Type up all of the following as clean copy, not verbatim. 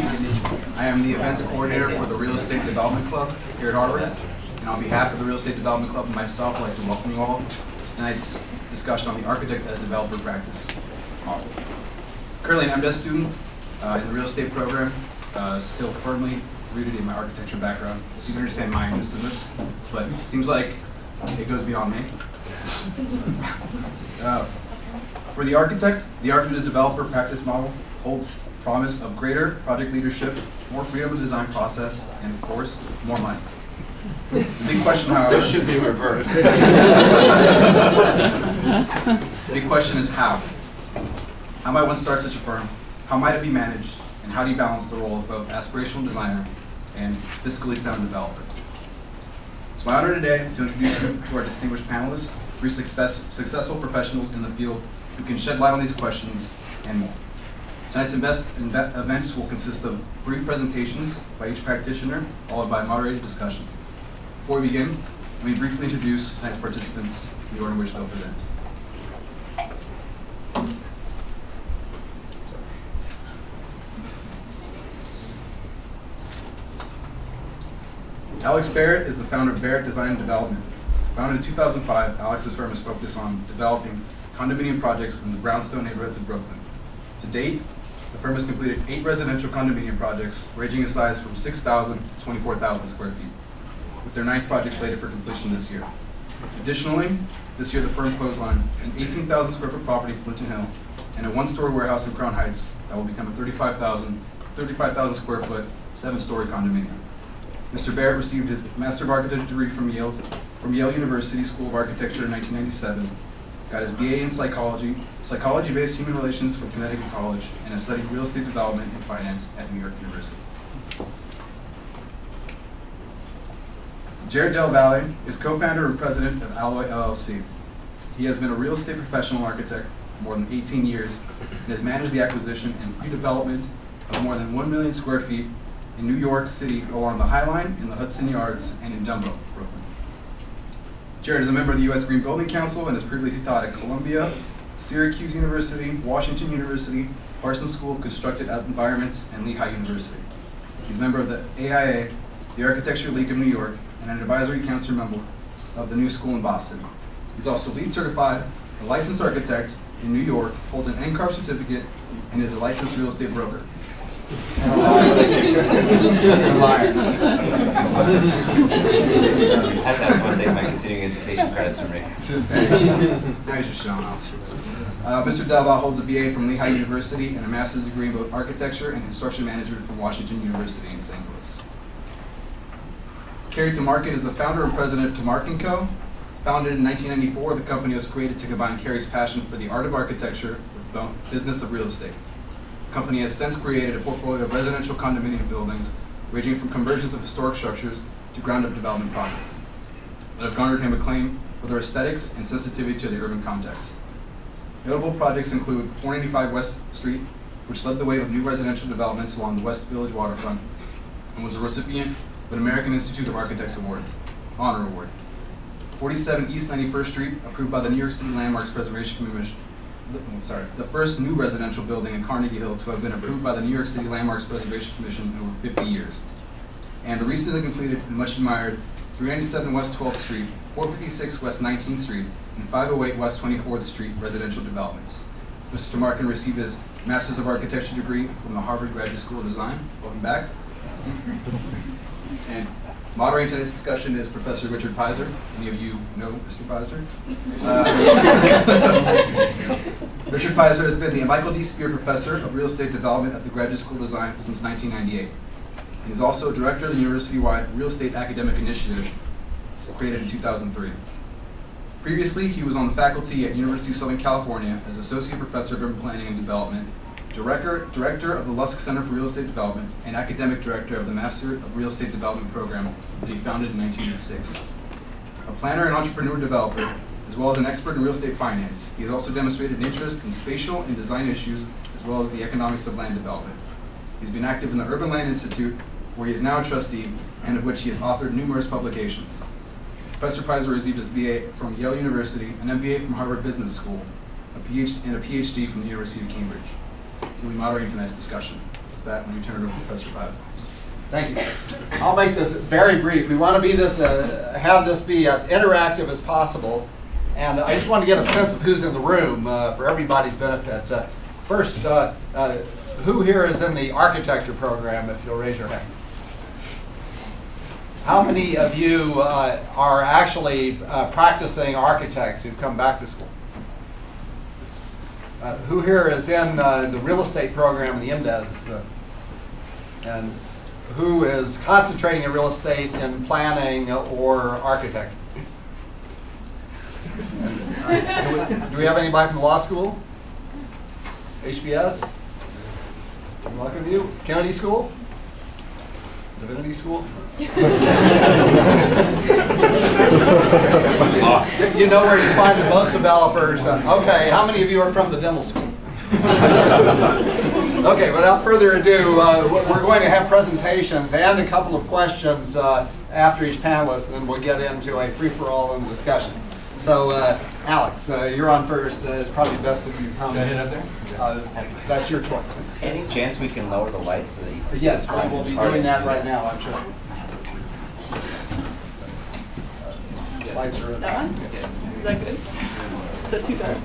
Peace. I am the events coordinator for the Real Estate Development Club here at Harvard. And on behalf of the Real Estate Development Club and myself, I'd like to welcome you all to tonight's discussion on the architect as developer practice model. Currently an MDes student in the real estate program, still firmly rooted in my architecture background. So you can understand my interest in this, but it seems like it goes beyond me. For the architect as developer practice model holds promise of greater project leadership, more freedom of the design process, and of course, more money. The big question, however, this should be reversed. The big question is how. How might one start such a firm? How might it be managed? And how do you balance the role of both aspirational designer and fiscally sound developer? It's my honor today to introduce you to our distinguished panelists, three successful professionals in the field who can shed light on these questions and more. Tonight's events will consist of brief presentations by each practitioner, followed by a moderated discussion. Before we begin, let me briefly introduce tonight's participants in the order in which they'll present. Alex Barrett is the founder of Barrett Design and Development. Founded in 2005, Alex's firm is focused on developing condominium projects in the brownstone neighborhoods of Brooklyn. To date, the firm has completed 8 residential condominium projects, ranging in size from 6,000 to 24,000 square feet, with their 9th project slated for completion this year. Additionally, this year the firm closed on an 18,000 square foot property in Clinton Hill and a 1-story warehouse in Crown Heights that will become a 35,000 square foot, 7-story condominium. Mr. Barrett received his Master of Architecture degree from Yale University School of Architecture in 1997, got his BA in psychology-based human relations from Connecticut College, and has studied real estate development and finance at New York University. Della Valle is co-founder and president of Alloy LLC. He has been a real estate professional architect for more than 18 years and has managed the acquisition and pre-development of more than 1 million square feet in New York City along the High Line, in the Hudson Yards, and in Dumbo, Brooklyn. Jared is a member of the U.S. Green Building Council and has previously taught at Columbia, Syracuse University, Washington University, Parsons School of Constructed Environments, and Lehigh University. He's a member of the AIA, the Architecture League of New York, and an advisory council member of the New School in Boston. He's also LEED certified, a licensed architect in New York, holds an NCARB certificate, and is a licensed real estate broker. A liar. That's why I take my continuing education credits from me. Now he's just showing off. Mr. Della holds a BA from Lehigh University and a master's degree in both architecture and construction management from Washington University in St. Louis. Cary Tamarkin is the founder and president of Tamarkin Co. Founded in 1994, the company was created to combine Cary's passion for the art of architecture with the business of real estate. The company has since created a portfolio of residential condominium buildings ranging from conversions of historic structures to ground-up development projects that have garnered him acclaim for their aesthetics and sensitivity to the urban context. Notable projects include 495 West Street, which led the way of new residential developments along the West Village waterfront and was a recipient of an American Institute of Architects Honor Award. 47 East 91st Street, approved by the New York City Landmarks Preservation Commission, the first new residential building in Carnegie Hill to have been approved by the New York City Landmarks Preservation Commission in over 50 years. And the recently completed and much admired 397 West 12th Street, 456 West 19th Street, and 508 West 24th Street residential developments. Mr. Tamarkin received his Master's of Architecture degree from the Harvard Graduate School of Design. Welcome back. And moderating today's discussion is Professor Richard Peiser. Many of you know Mr. Peiser. Richard Peiser has been the Michael D. Spear Professor of Real Estate Development at the Graduate School of Design since 1998. He is also Director of the University-wide Real Estate Academic Initiative, created in 2003. Previously, he was on the faculty at University of Southern California as Associate Professor of Urban Planning and Development, Director of the Lusk Center for Real Estate Development, and Academic Director of the Master of Real Estate Development program that he founded in 1986. A planner and entrepreneur developer, as well as an expert in real estate finance, he has also demonstrated an interest in spatial and design issues, as well as the economics of land development. He's been active in the Urban Land Institute, where he is now a trustee, and of which he has authored numerous publications. Professor Peiser received his BA from Yale University, an MBA from Harvard Business School, and a PhD from the University of Cambridge. He will be moderating tonight's discussion. that, let me turn it over to Professor Peiser. Thank you. I'll make this very brief. We want to be have this be as interactive as possible. And I just want to get a sense of who's in the room for everybody's benefit. First, who here is in the architecture program, if you'll raise your hand? How many of you are actually practicing architects who've come back to school? Who here is in the real estate program in the MDES? And who is concentrating in real estate in planning or architecture? Do we have anybody from the law school? HBS? Welcome you. Kennedy School? Divinity School? Lost. You know where you find the most developers. Okay, how many of you are from the dental school? Okay, without further ado, we're going to have presentations and a couple of questions after each panelist, and then we'll get into a free-for-all and discussion. So, Alex, you're on first. It's probably best if you come. Should I hit up there? That's your choice. Any chance we can lower the lights so that you can see Yes, the I slides? will It's be hard doing to that see right now, I'm sure. Lights are in. That one? Is that good? Is that too dark?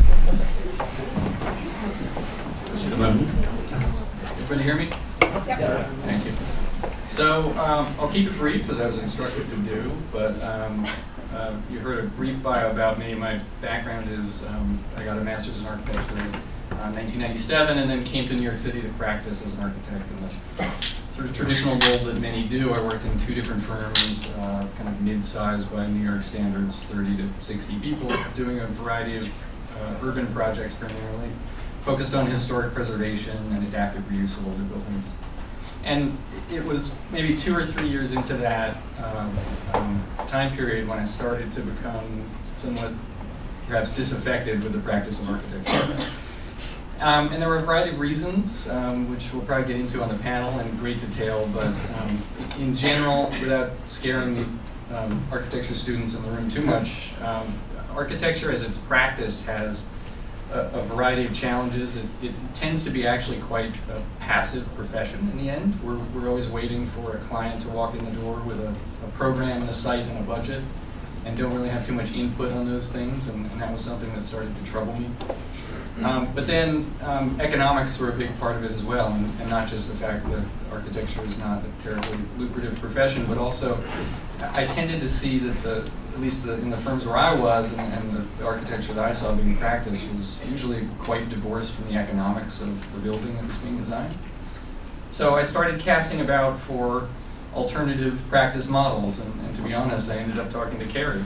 Everybody hear me? Yep. Thank you. So I'll keep it brief, as I was instructed to do, but you heard a brief bio about me. My background is I got a master's in architecture in 1997 and then came to New York City to practice as an architect in the sort of traditional role that many do. I worked in 2 different firms, kind of mid-sized by New York standards, 30 to 60 people, doing a variety of urban projects primarily, focused on historic preservation and adaptive reuse of older buildings. And it was maybe 2 or 3 years into that time period when I started to become somewhat perhaps disaffected with the practice of architecture. And there were a variety of reasons, which we'll probably get into on the panel in great detail, but in general, without scaring the architecture students in the room too much, architecture as its practice has a variety of challenges. It tends to be actually quite a passive profession in the end. We're always waiting for a client to walk in the door with a program and a site and a budget, and don't really have too much input on those things, and that was something that started to trouble me. But then economics were a big part of it as well, and not just the fact that architecture is not a terribly lucrative profession, but also I tended to see that at least in the firms where I was and the architecture that I saw being practiced was usually quite divorced from the economics of the building that was being designed. So I started casting about for alternative practice models, and to be honest, I ended up talking to Cary.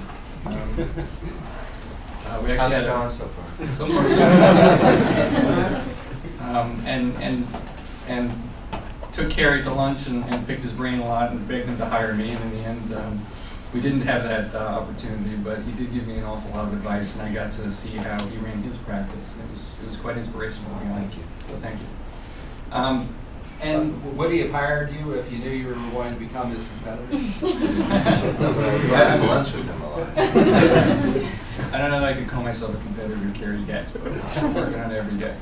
We actually How's it had going so far? So far, and took Cary to lunch and picked his brain a lot and begged him to hire me. And in the end, we didn't have that opportunity, but he did give me an awful lot of advice, and I got to see how he ran his practice. It was quite inspirational, to be honest. So thank you. And would he have hired you if you knew you were going to become his competitor? You had lunch with him a lot. I don't know that I could call myself a competitor to Cary yet, but I'm working on it every day.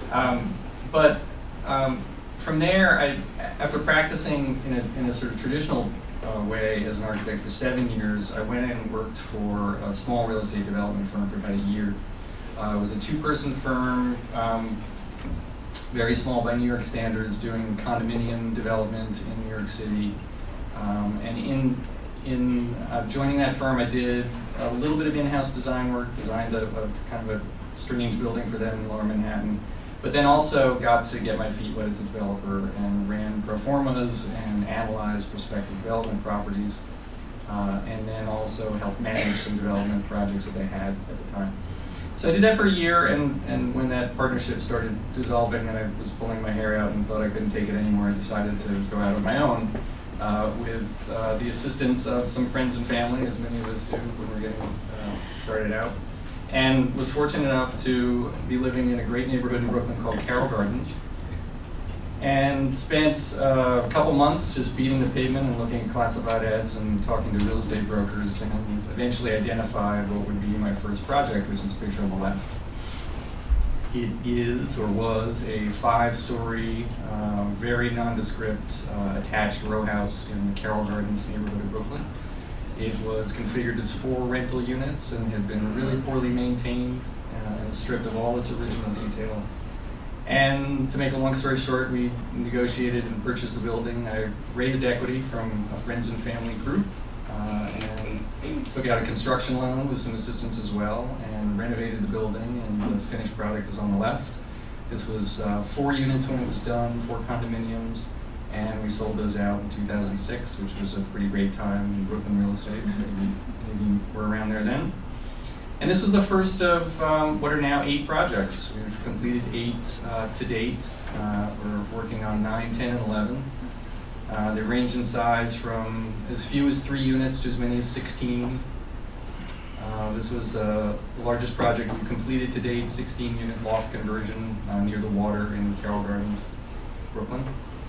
From there, after practicing in a sort of traditional way as an architect for 7 years, I went and worked for a small real estate development firm for about a year. It was a 2-person firm, very small by New York standards, doing condominium development in New York City. And in joining that firm, I did a little bit of in-house design work, designed a kind of a strange building for them in Lower Manhattan, but then also got to get my feet wet as a developer and ran pro formas and analyzed prospective development properties, and then also helped manage some development projects that they had at the time. So I did that for a year, and when that partnership started dissolving and I was pulling my hair out and thought I couldn't take it anymore, I decided to go out on my own with the assistance of some friends and family, as many of us do when we're getting started out, and was fortunate enough to be living in a great neighborhood in Brooklyn called Carroll Gardens, and spent a couple months just beating the pavement and looking at classified ads and talking to real estate brokers, and eventually identified what would be my first project, which is the picture on the left. It is or was a 5-story, very nondescript attached row house in the Carroll Gardens neighborhood of Brooklyn. It was configured as 4 rental units and had been really poorly maintained and stripped of all its original detail. And to make a long story short, we negotiated and purchased the building. I raised equity from a friends and family group and took out a construction loan with some assistance as well and renovated the building, and the finished product is on the left. This was 4 units when it was done, 4 condominiums, and we sold those out in 2006, which was a pretty great time in Brooklyn real estate. Maybe we're around there then. And this was the first of what are now 8 projects. We've completed 8 to date. We're working on 9, 10, and 11. They range in size from as few as 3 units to as many as 16. This was the largest project we've completed to date, 16-unit loft conversion near the water in Carroll Gardens, Brooklyn.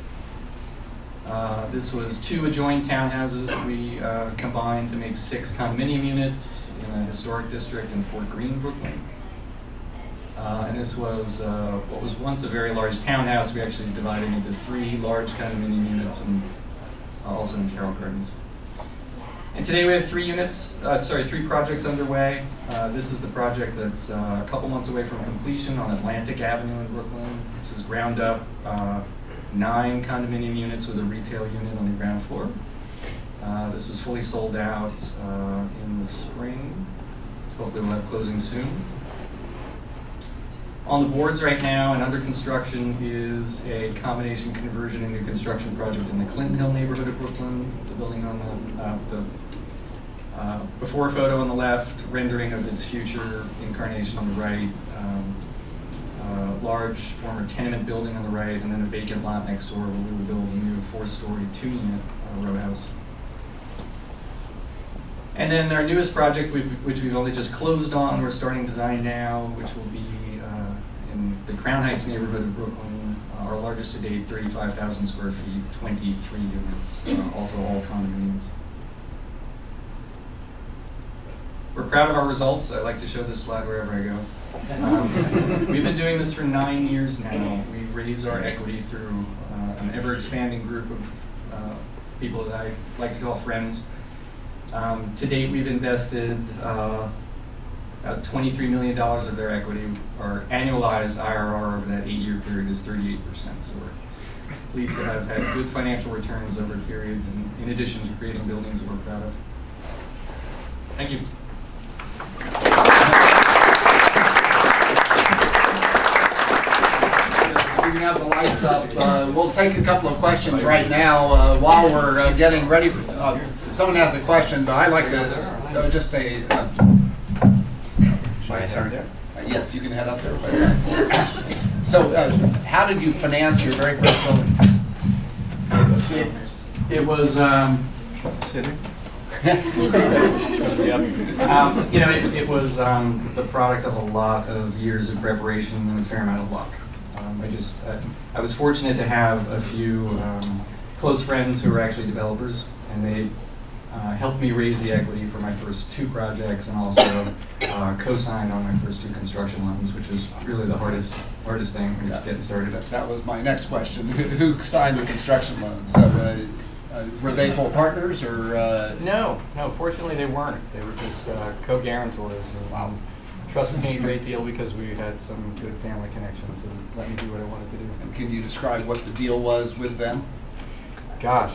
This was 2 adjoined townhouses we combined to make 6 condominium units in a historic district in Fort Greene, Brooklyn. And this was what was once a very large townhouse. We actually divided into 3 large condominium units, and also in Carroll Gardens. And today we have 3 projects underway. This is the project that's a couple months away from completion on Atlantic Avenue in Brooklyn. This is ground up 9 condominium units with a retail unit on the ground floor. This was fully sold out in the spring. Hopefully we'll have closing soon. On the boards right now and under construction is a combination conversion and new construction project in the Clinton Hill neighborhood of Brooklyn. The building on the before photo on the left, rendering of its future incarnation on the right, large former tenement building on the right, and then a vacant lot next door where we will build a new 4-story, 2-unit row house. And then our newest project, which we've only just closed on, we're starting design now, which will be in the Crown Heights neighborhood of Brooklyn, our largest to date, 35,000 square feet, 23 units, also all condominiums. We're proud of our results. I like to show this slide wherever I go. We've been doing this for 9 years now. We raise our equity through an ever-expanding group of people that I like to call friends. To date, we've invested about $23 million of their equity. Our annualized IRR over that 8-year period is 38%. So we're pleased to have had good financial returns over periods, and in addition to creating buildings that we're proud of. Thank you. We can have the lights up. We'll take a couple of questions right now while we're getting ready. If someone has a question, but I'd like to just say, sorry. Yes, you can head up there. So, how did you finance your very first building? It was. It was the product of a lot of years of preparation and a fair amount of luck. I was fortunate to have a few close friends who were actually developers, and they helped me raise the equity for my first 2 projects, and also co-signed on my first 2 construction loans, which was really the hardest thing when you're getting started. That was my next question. Who signed the construction loans? So, were they full partners, or? No, fortunately they weren't. They were just co-guarantors, and wow. Trusted me a great deal because we had some good family connections and let me do what I wanted to do. And can you describe what the deal was with them? Gosh.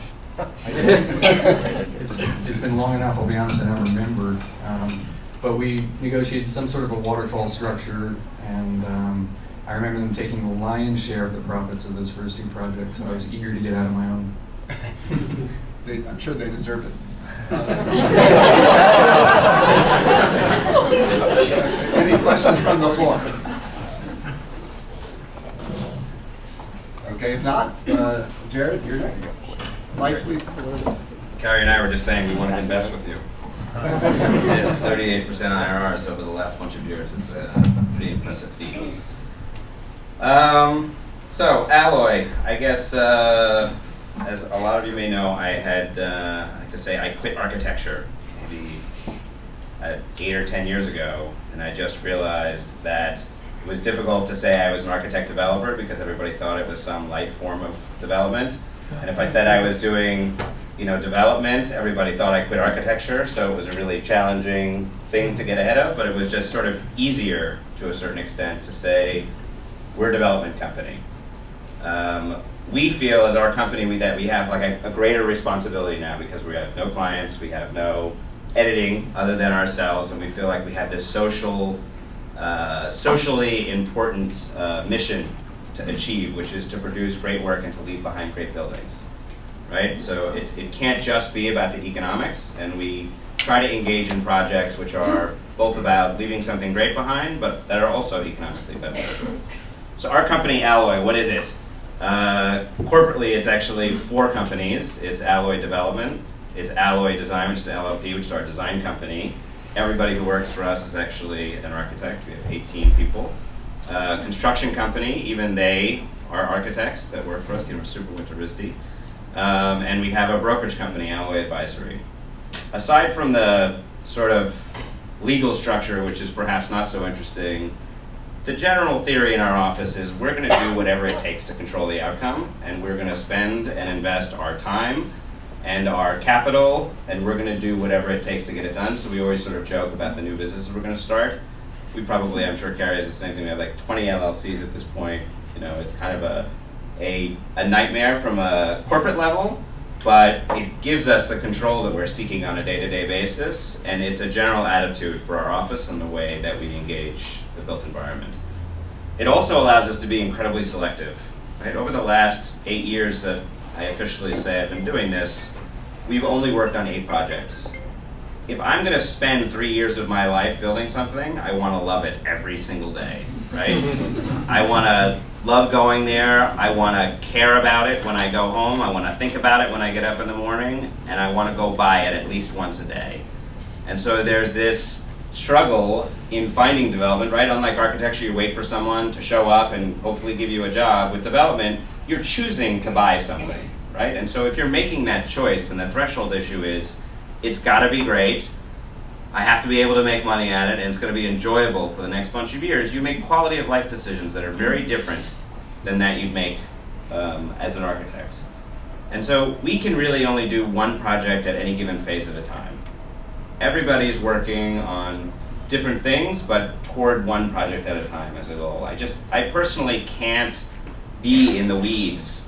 It's been long enough, I'll be honest, I don't remember. But we negotiated some sort of a waterfall structure, and I remember them taking the lion's share of the profits of those first 2 projects, so I was eager to get out of my own. I'm sure they deserved it. Any questions from the floor? Okay, if not, Jared, you're next. Lights, please. Cary and I were just saying we want to invest with you. 38% IRRs over the last bunch of years. It's a pretty impressive feat. So, Alloy, I guess, as a lot of you may know, I had, I like to say, I quit architecture maybe 8 or 10 years ago, and I just realized that It was difficult to say I was an architect developer because everybody thought it was some light form of development. And if I said I was doing, development, everybody thought I quit architecture. So it was a really challenging thing to get ahead of, but it was just sort of easier to a certain extent to say, we're a development company. We feel as our company that we have like a greater responsibility now because we have no clients, we have no editing other than ourselves, and we feel like we have this socially important mission to achieve, which is to produce great work and to leave behind great buildings, right? So it can't just be about the economics, and we try to engage in projects which are both about leaving something great behind, but that are also economically beneficial. So our company, Alloy, what is it? Corporately, it's actually 4 companies. It's Alloy Development, it's Alloy Design, which is the LLP, which is our design company. Everybody who works for us is actually an architect. We have 18 people. Construction company, even they are architects that work for us, Super Winter RISD. And we have a brokerage company, Alloy Advisory. Aside from the sort of legal structure, which is perhaps not so interesting, the general theory in our office is we're going to do whatever it takes to control the outcome, and we're going to spend and invest our time and our capital, and we're going to do whatever it takes to get it done. So we always sort of joke about the new businesses we're going to start. We probably, I'm sure Cary has the same thing, we have like 20 LLCs at this point. It's kind of a nightmare from a corporate level, but it gives us the control that we're seeking on a day-to-day basis, and it's a general attitude for our office and the way that we engage the built environment. It also allows us to be incredibly selective. Right? Over the last 8 years that I officially say I've been doing this, we've only worked on 8 projects. If I'm going to spend 3 years of my life building something, I want to love it every single day, right? I want to love going there. I want to care about it when I go home. I want to think about it when I get up in the morning, and I want to go by it at least once a day. And so there's this struggle in finding development, right? Unlike architecture, you wait for someone to show up and hopefully give you a job. With development, you're choosing to buy something, right? And so if you're making that choice, and the threshold issue is, it's got to be great, I have to be able to make money at it, and it's going to be enjoyable for the next bunch of years, you make quality of life decisions that are very different than that you'd make as an architect. And so we can really only do one project at any given phase of a time. Everybody's working on different things, but toward one project at a time as a goal. I personally can't be in the weeds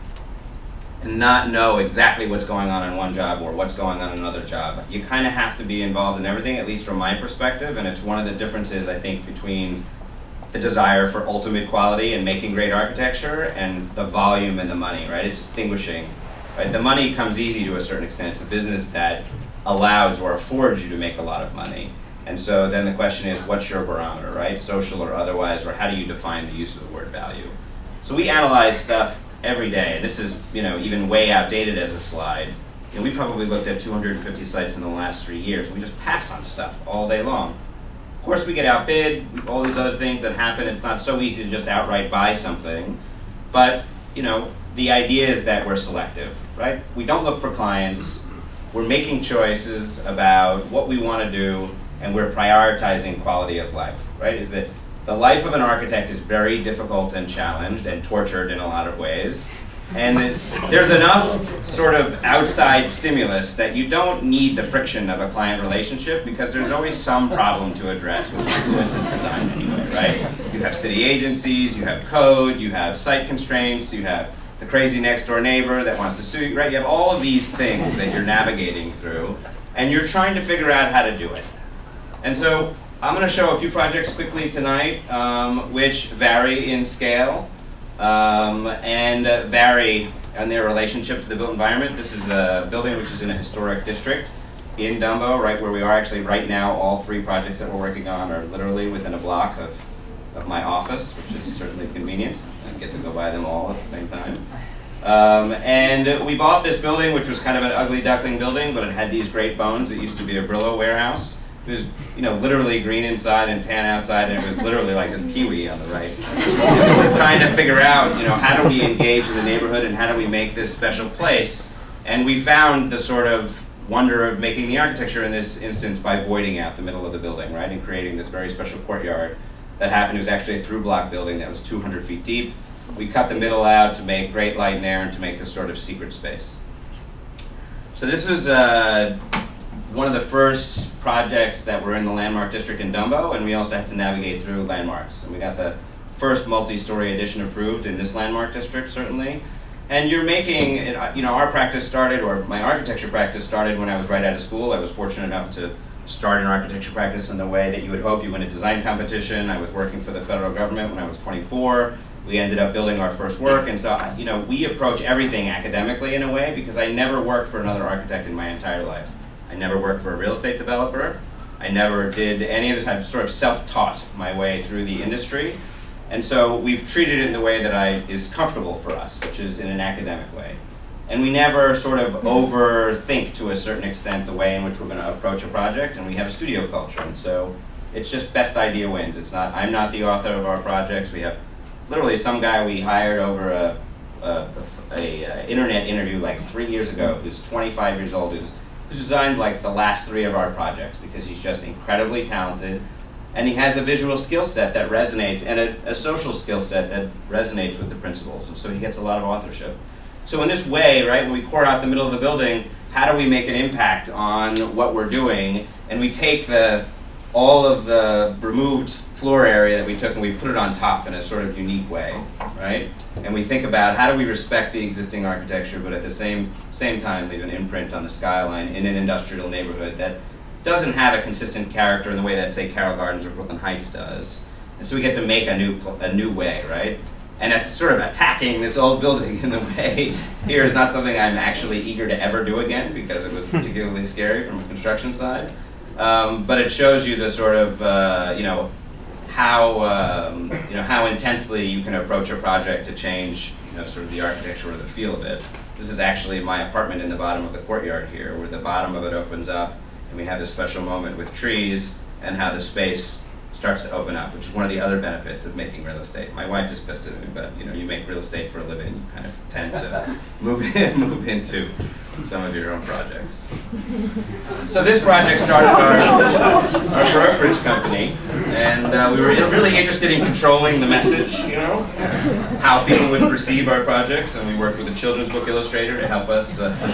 and not know exactly what's going on in one job or what's going on in another job. You kind of have to be involved in everything, at least from my perspective, and it's one of the differences, I think, between the desire for ultimate quality and making great architecture and the volume and the money, right? It's distinguishing. Right? The money comes easy to a certain extent. It's a business that allows or affords you to make a lot of money. And so then the question is, what's your barometer, right? Social or otherwise, or how do you define the use of the word value? So we analyze stuff every day. This is, even way outdated as a slide. We probably looked at 250 sites in the last 3 years. We just pass on stuff all day long. Of course, we get outbid, all these other things that happen. It's not so easy to just outright buy something. But, the idea is that we're selective, right? We don't look for clients. We're making choices about what we want to do, and we're prioritizing quality of life, right? Is that the life of an architect is very difficult and challenged and tortured in a lot of ways. And there's enough sort of outside stimulus that you don't need the friction of a client relationship, because there's always some problem to address which influences design anyway, right? You have city agencies, you have code, you have site constraints, you have the crazy next door neighbor that wants to sue you, right? You have all of these things that you're navigating through, and you're trying to figure out how to do it. And so I'm going to show a few projects quickly tonight, which vary in scale and vary in their relationship to the built environment. This is a building which is in a historic district in Dumbo, right where we are actually right now. All 3 projects that we're working on are literally within a block of my office, which is certainly convenient. I get to go by them all at the same time. And we bought this building, which was kind of an ugly duckling building, but it had these great bones. It used to be a Brillo warehouse. It was, literally green inside and tan outside, and it was literally like this kiwi on the right. And we were trying to figure out, how do we engage in the neighborhood and how do we make this special place? And we found the sort of wonder of making the architecture in this instance by voiding out the middle of the building, right, and creating this very special courtyard. that happened. It was actually a through-block building that was 200 feet deep. We cut the middle out to make great light and air and to make this sort of secret space. So this was one of the first projects that were in the landmark district in Dumbo, and we also had to navigate through landmarks. And we got the first multi-story addition approved in this landmark district, certainly. And you're making, you know, our practice started, or my architecture practice started when I was right out of school. I was fortunate enough to start an architecture practice in the way that you would hope. You win a design competition. I was working for the federal government when I was 24. We ended up building our first work, and so, you know, we approach everything academically in a way, because I never worked for another architect in my entire life. I never worked for a real estate developer. I never did any of this. I've sort of self-taught my way through the industry. And so we've treated it in the way that is comfortable for us, which is in an academic way. And we never sort of overthink, to a certain extent, the way in which we're going to approach a project, and we have a studio culture. And so it's just best idea wins. It's not, I'm not the author of our projects. We have literally some guy we hired over a internet interview like 3 years ago, who's 25 years old, who's designed like the last 3 of our projects, because he's just incredibly talented. And he has a visual skill set that resonates, and a social skill set that resonates with the principles. And so he gets a lot of authorship. So in this way, right, when we core out the middle of the building, how do we make an impact on what we're doing? And we take all of the removed floor area that we took and we put it on top in a sort of unique way, right? And we think about how do we respect the existing architecture, but at the same time leave an imprint on the skyline in an industrial neighborhood that doesn't have a consistent character in the way that, say, Carroll Gardens or Brooklyn Heights does. And so we get to make a new way, right? And that's sort of attacking this old building in the way here is not something I'm actually eager to ever do again, because it was particularly scary from a construction side. But it shows you the sort of, how intensely you can approach a project to change, sort of the architecture or the feel of it. This is actually my apartment in the bottom of the courtyard here, where the bottom of it opens up, and we have this special moment with trees and how the space starts to open up, which is one of the other benefits of making real estate. My wife is pissed at me, but you make real estate for a living, you kind of tend to move into some of your own projects. So this project started our brokerage company, and we were really interested in controlling the message, how people would perceive our projects, and we worked with a children's book illustrator to help us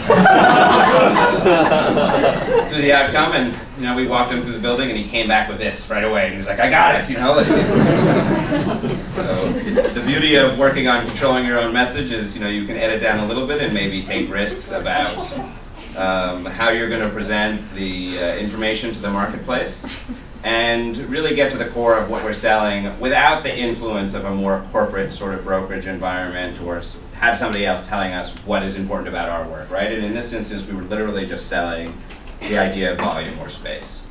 through the outcome. And we walked him through the building, and he came back with this right away, and he was like, "I got it, let's do it." So the beauty of working on controlling your own message is, you can edit down a little bit and maybe take risks about how you're going to present the information to the marketplace, and really get to the core of what we're selling without the influence of a more corporate sort of brokerage environment, or have somebody else telling us what is important about our work, right? And in this instance, we were literally just selling the idea of volume or space.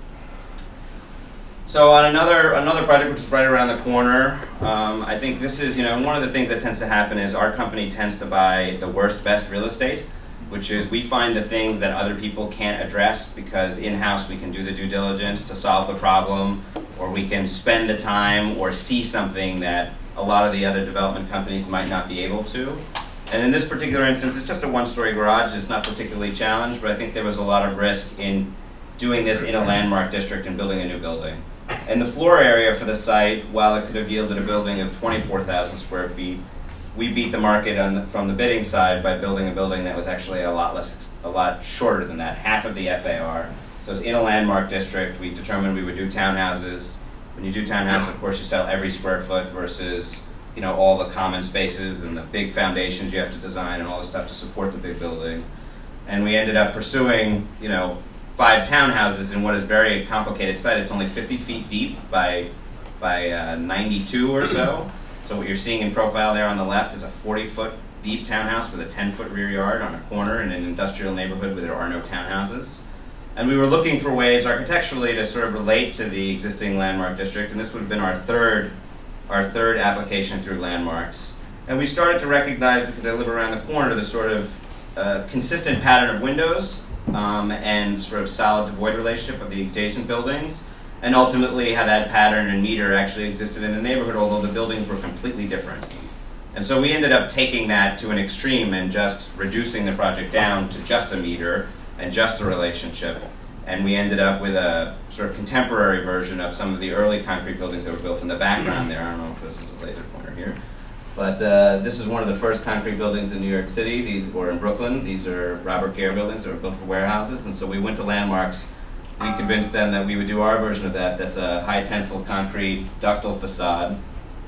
So on another project, which is right around the corner, I think this is, one of the things that tends to happen is our company tends to buy the worst, best real estate, which is we find the things that other people can't address, because in-house we can do the due diligence to solve the problem, or we can spend the time or see something that a lot of the other development companies might not be able to. And in this particular instance, it's just a one-story garage. It's not particularly challenged, but I think there was a lot of risk in doing this in a landmark district and building a new building. And the floor area for the site, while it could have yielded a building of 24,000 square feet, we beat the market from the bidding side by building a building that was actually a lot shorter than that, half of the FAR. So it's in a landmark district. We determined we would do townhouses. When you do townhouses, of course, you sell every square foot versus all the common spaces and the big foundations you have to design and all the stuff to support the big building. And we ended up pursuing 5 townhouses in what is a very complicated site. It's only 50 feet deep by 92 or so. So what you're seeing in profile there on the left is a 40-foot deep townhouse with a 10-foot rear yard on a corner in an industrial neighborhood where there are no townhouses. And we were looking for ways architecturally to sort of relate to the existing landmark district, and this would have been our third application through landmarks. And we started to recognize, because I live around the corner, the sort of consistent pattern of windows and sort of solid to void relationship of the adjacent buildings, and ultimately how that pattern and meter actually existed in the neighborhood, although the buildings were completely different. And so we ended up taking that to an extreme and just reducing the project down to just a meter and just a relationship. And we ended up with a sort of contemporary version of some of the early concrete buildings that were built in the background there. I don't know if this is a laser pointer here. But this is one of the first concrete buildings in New York City, or in Brooklyn. These are Robert Gare buildings that were built for warehouses. And so we went to Landmarks. We convinced them that we would do our version of that. That's a high tensile concrete ductile facade,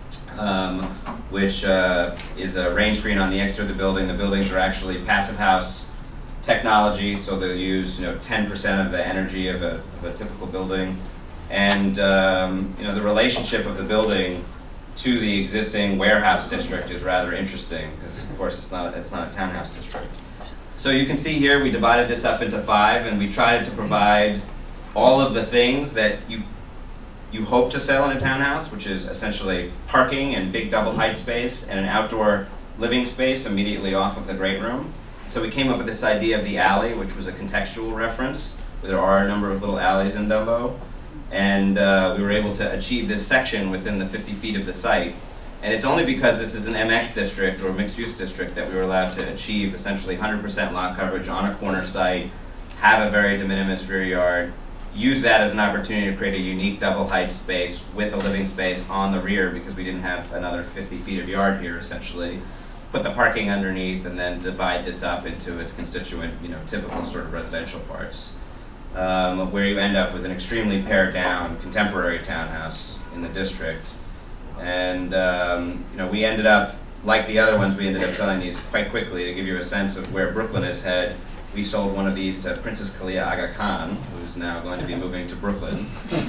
which is a rain screen on the exterior of the building. The buildings are actually passive house technology, so they'll use 10% of the energy of a typical building. And the relationship of the building to the existing warehouse district is rather interesting, because of course it's not a townhouse district. So you can see here we divided this up into 5, and we tried to provide all of the things that you hope to sell in a townhouse, which is essentially parking and big double height space and an outdoor living space immediately off of the great room. So we came up with this idea of the alley, which was a contextual reference. There are a number of little alleys in Dumbo. And we were able to achieve this section within the 50 feet of the site. And it's only because this is an MX district or mixed use district that we were allowed to achieve essentially 100% lot coverage on a corner site, have a very de minimis rear yard, use that as an opportunity to create a unique double height space with a living space on the rear, because we didn't have another 50 feet of yard here essentially. Put the parking underneath and then divide this up into its constituent, typical sort of residential parts. Where you end up with an extremely pared down contemporary townhouse in the district. And we ended up, like the other ones, we ended up selling these quite quickly. To give you a sense of where Brooklyn is headed, we sold one of these to Princess Kalia Aga Khan, who's now going to be moving to Brooklyn,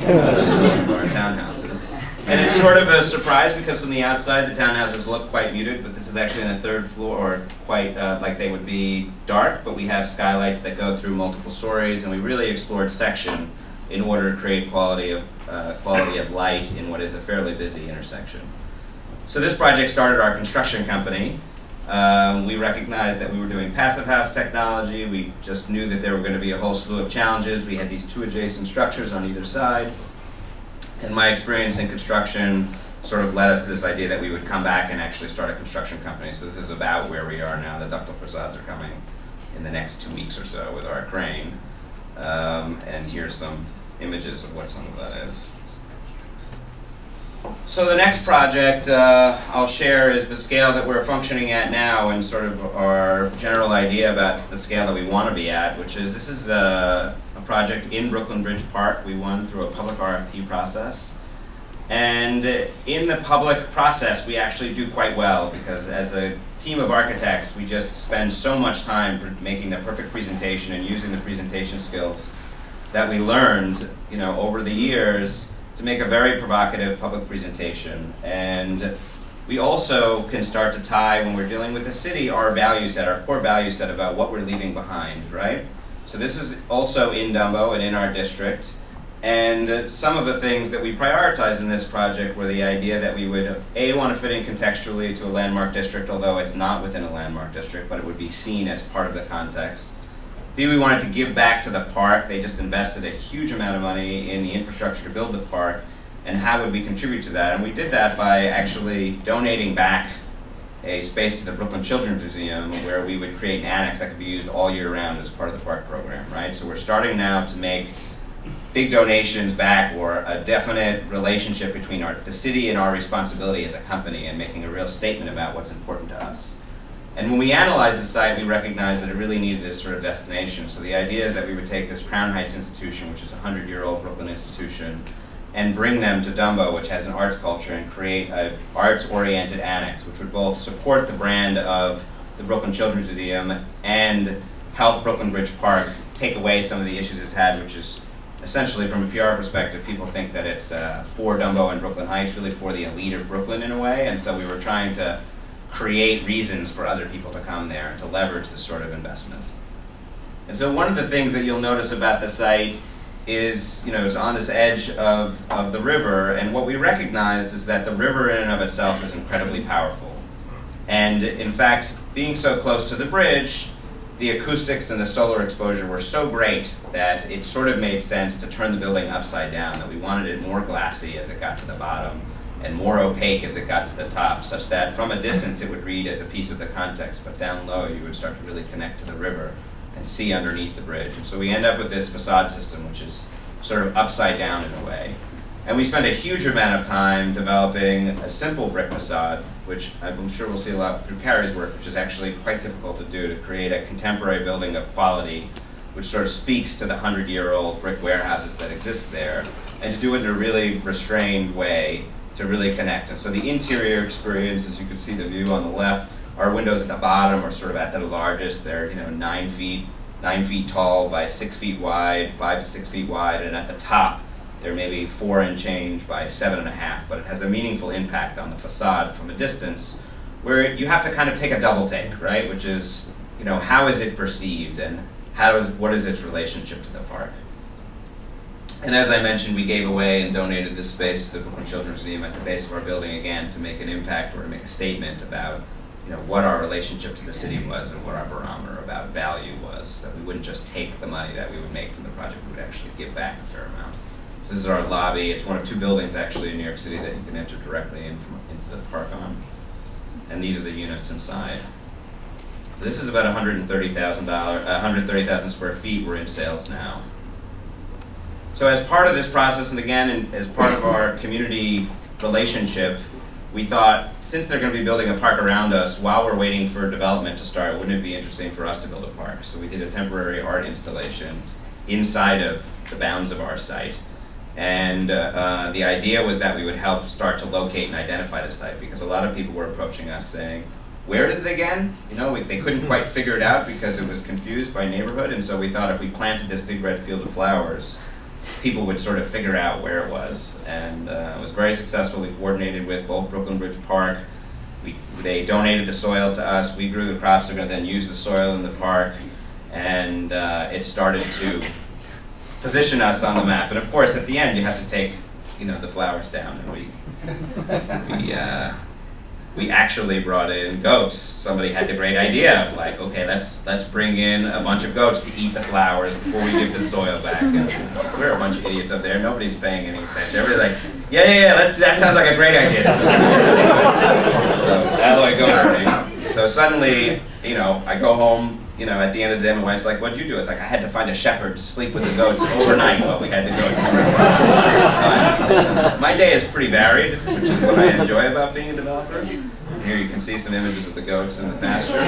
one of our townhouses. And it's sort of a surprise, because from the outside the townhouses look quite muted, but this is actually on the 3rd floor, or quite like they would be dark, but we have skylights that go through multiple stories, and we really explored section in order to create quality of light in what is a fairly busy intersection. So this project started our construction company. We recognized that we were doing passive house technology. We just knew that there were going to be a whole slew of challenges. We had these 2 adjacent structures on either side. And my experience in construction sort of led us to this idea that we would come back and actually start a construction company. So this is about where we are now. The ductile facades are coming in the next 2 weeks or so with our crane. And here's some images of what some of that is. So the next project I'll share is the scale that we're functioning at now, and sort of our general idea about the scale that we want to be at, which is, this is a project in Brooklyn Bridge Park. We won through a public RFP process. And in the public process, we actually do quite well, because as a team of architects, we just spend so much time making the perfect presentation and using the presentation skills that we learned over the years to make a very provocative public presentation. And we also can start to tie, when we're dealing with the city, our value set, our core value set about what we're leaving behind, right? So this is also in Dumbo and in our district. And some of the things that we prioritized in this project were the idea that we would, A, want to fit in contextually to a landmark district, although it's not within a landmark district, but it would be seen as part of the context. B, we wanted to give back to the park. They just invested a huge amount of money in the infrastructure to build the park, and how would we contribute to that? And we did that by actually donating back a space to the Brooklyn Children's Museum, where we would create an annex that could be used all year round as part of the park program, right? So we're starting now to make big donations back, or a definite relationship between the city and our responsibility as a company, and making a real statement about what's important to us. And when we analyzed the site, we recognized that it really needed this sort of destination. So the idea is that we would take this Crown Heights institution, which is a 100-year-old Brooklyn institution, and bring them to Dumbo, which has an arts culture, and create an arts-oriented annex, which would both support the brand of the Brooklyn Children's Museum and help Brooklyn Bridge Park take away some of the issues it's had, which is essentially, from a PR perspective, people think that it's for Dumbo and Brooklyn Heights, really for the elite of Brooklyn in a way. And so we were trying to create reasons for other people to come there and to leverage this sort of investment. And so one of the things that you'll notice about the site is, it's on this edge of the river, and what we recognized is that the river in and of itself is incredibly powerful. And in fact, being so close to the bridge, the acoustics and the solar exposure were so great that it sort of made sense to turn the building upside down, that we wanted it more glassy as it got to the bottom and more opaque as it got to the top, such that from a distance it would read as a piece of the context, but down low you would start to really connect to the river and see underneath the bridge. And so we end up with this facade system, which is sort of upside down in a way. And we spend a huge amount of time developing a simple brick facade, which I'm sure we'll see a lot through Cary's work, which is actually quite difficult to do, to create a contemporary building of quality, which sort of speaks to the 100-year-old brick warehouses that exist there, and to do it in a really restrained way to really connect. And so the interior experience, as you can see the view on the left, our windows at the bottom are sort of at their largest. They're 9 feet tall by 6 feet wide, 5 to 6 feet wide, and at the top they're maybe 4 and change by 7.5. But it has a meaningful impact on the facade from a distance, where you have to kind of take a double take, right? Which is, how is it perceived, and what is its relationship to the park? And as I mentioned, we gave away and donated this space to the Brooklyn Children's Museum at the base of our building, again, to make an impact or to make a statement about what our relationship to the city was and what our barometer about value was, that we wouldn't just take the money that we would make from the project, we would actually give back a fair amount. So this is our lobby. It's one of 2 buildings actually in New York City that you can enter directly into the park on. And these are the units inside. This is about 130,000 square feet. We're in sales now. So as part of this process, and again, as part of our community relationship, we thought, since they're going to be building a park around us, while we're waiting for development to start, wouldn't it be interesting for us to build a park? So we did a temporary art installation inside of the bounds of our site. And the idea was that we would help start to locate and identify the site, because a lot of people were approaching us saying, where is it again? They couldn't quite figure it out because it was confused by neighborhood. And so we thought if we planted this big red field of flowers, people would sort of figure out where it was. And it was very successful. We coordinated with both Brooklyn Bridge Park. They donated the soil to us. We grew the crops. They're going to then use the soil in the park. And it started to position us on the map. And of course, at the end, you have to take the flowers down. And we actually brought in goats. Somebody had the great idea of like, okay, let's bring in a bunch of goats to eat the flowers before we give the soil back. And we're a bunch of idiots up there. Nobody's paying any attention. Everybody's like, yeah, that sounds like a great idea. So alloy goat herding. So suddenly, I go home. At the end of the day, my wife's like, what'd you do? It's like, I had to find a shepherd to sleep with the goats overnight while we had the goats. My day is pretty varied, which is what I enjoy about being a developer. Here you can see some images of the goats in the pasture.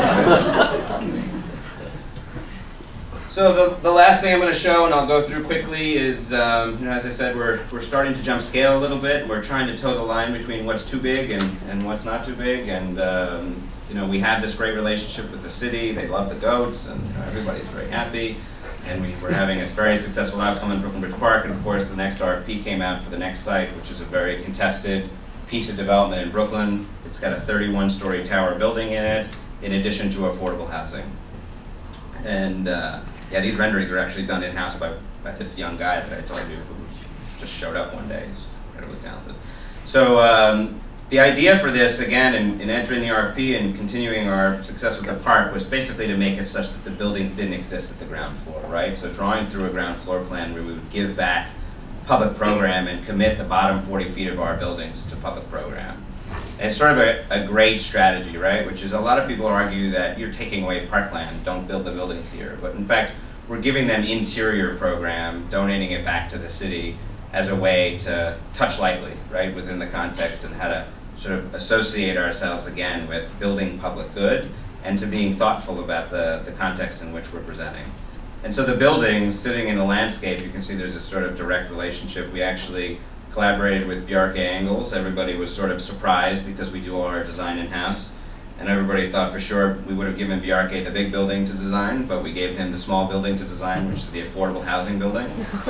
So the last thing I'm going to show, and I'll go through quickly, is, as I said, we're starting to jump scale a little bit. We're trying to toe the line between what's too big and what's not too big. And we have this great relationship with the city. They love the goats, and everybody's very happy. And we're having a very successful outcome in Brooklyn Bridge Park. And of course, the next RFP came out for the next site, which is a very contested piece of development in Brooklyn. It's got a 31-story tower building in it, in addition to affordable housing. And these renderings are actually done in-house by this young guy that I told you who just showed up one day. He's just incredibly talented. So the idea for this, again, in entering the RFP and continuing our success with the park, was basically to make it such that the buildings didn't exist at the ground floor, right? So drawing through a ground floor plan where we would give back public program and commit the bottom 40 feet of our buildings to public program. And it's sort of a great strategy, right? Which is, a lot of people argue that you're taking away parkland, don't build the buildings here. But in fact, we're giving them interior program, donating it back to the city as a way to touch lightly, right, within the context, and how to sort of associate ourselves again with building public good and to being thoughtful about the context in which we're presenting. And so the buildings sitting in the landscape, you can see there's a sort of direct relationship. We actually collaborated with Bjarke Angels. Everybody was sort of surprised because we do all our design in-house. And everybody thought for sure we would have given Bjarke the big building to design, but we gave him the small building to design, which is the affordable housing building.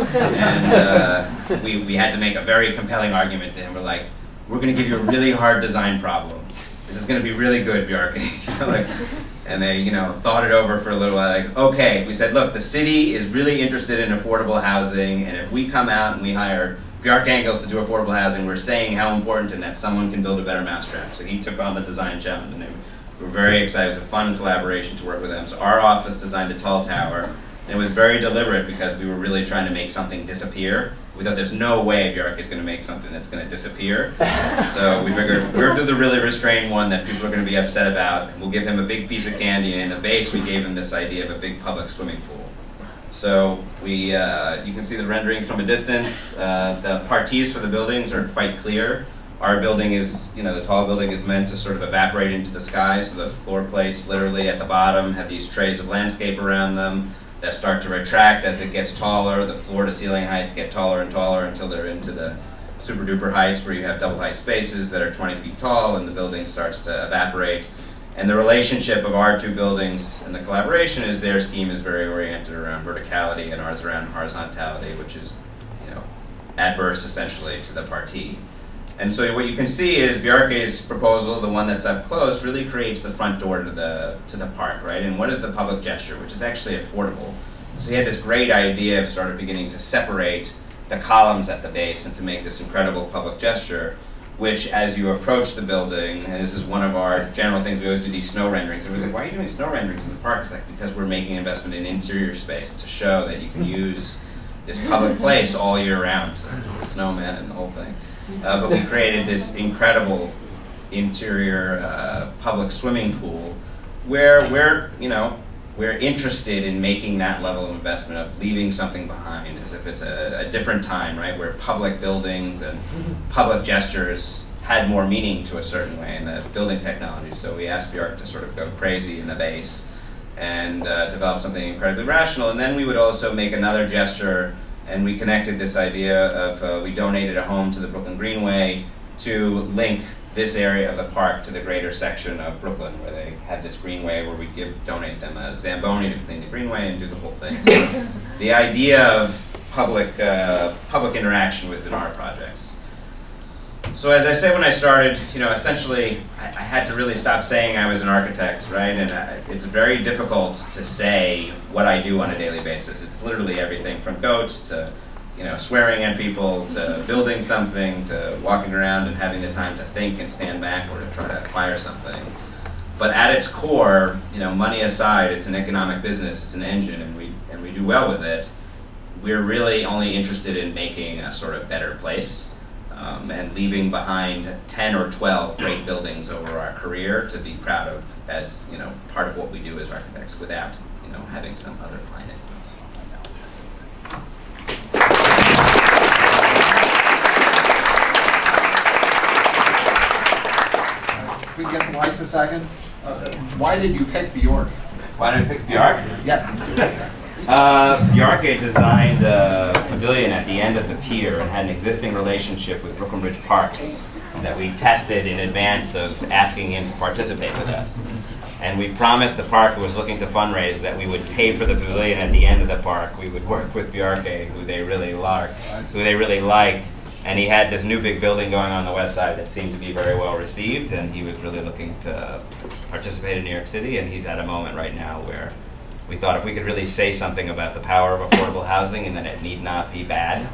And we had to make a very compelling argument to him. We're like, we're going to give you a really hard design problem. This is going to be really good, Bjarke. And they, thought it over for a little while. Like, okay, we said, look, the city is really interested in affordable housing, and if we come out and we hire Bjarke Angels to do affordable housing, we're saying how important and that someone can build a better mousetrap. So he took on the design challenge, and we were very excited. It was a fun collaboration to work with them. So our office designed the tall tower. And it was very deliberate because we were really trying to make something disappear. We thought there's no way Bjarke is going to make something that's going to disappear. So we figured we'll do the really restrained one that people are going to be upset about. And we'll give him a big piece of candy. And in the base, we gave him this idea of a big public swimming pool. So we, you can see the rendering from a distance. The parties for the buildings are quite clear. Our building is, the tall building is meant to sort of evaporate into the sky. So the floor plates literally at the bottom have these trays of landscape around them that start to retract as it gets taller. The floor to ceiling heights get taller and taller until they're into the super duper heights where you have double height spaces that are 20 feet tall and the building starts to evaporate. And the relationship of our two buildings and the collaboration is their scheme is very oriented around verticality and ours around horizontality, which is adverse essentially to the partie. And so what you can see is Bjarke's proposal, the one that's up close, really creates the front door to the park, right? And what is the public gesture, which is actually affordable. So he had this great idea of sort of beginning to separate the columns at the base and to make this incredible public gesture, which as you approach the building, and this is one of our general things, we always do these snow renderings. Everyone's like, why are you doing snow renderings in the park? It's like, because we're making an investment in interior space to show that you can use this public place all year round, the snowman and the whole thing. But we created this incredible interior public swimming pool where we're interested in making that level of investment, of leaving something behind, as if it's a different time, right, where public buildings and public gestures had more meaning to a certain way in the building technology. So we asked Bjarke to sort of go crazy in the base and develop something incredibly rational. And then we would also make another gesture. And we connected this idea of, we donated a home to the Brooklyn Greenway to link this area of the park to the greater section of Brooklyn, where they had this greenway where we donate them a Zamboni to clean the greenway and do the whole thing. So the idea of public interaction within our projects. So as I said when I started, essentially I had to really stop saying I was an architect, right? And it's very difficult to say what I do on a daily basis. It's literally everything from goats to swearing at people, to building something, to walking around and having the time to think and stand back or to try to acquire something. But at its core, money aside, it's an economic business, it's an engine, and we do well with it. We're really only interested in making a sort of better place. And leaving behind 10 or 12 great buildings over our career to be proud of as part of what we do as architects without having some other client influence. If we get the lights a second, why did you pick Bjork? Why did I pick Bjarke? Yes. Bjarke designed a pavilion at the end of the pier and had an existing relationship with Brooklyn Bridge Park that we tested in advance of asking him to participate with us. And we promised the park was looking to fundraise that we would pay for the pavilion at the end of the park. We would work with Bjarke, who they really liked, and he had this new big building going on the west side that seemed to be very well received, and he was really looking to participate in New York City, and he's at a moment right now where we thought if we could really say something about the power of affordable housing and that it need not be bad,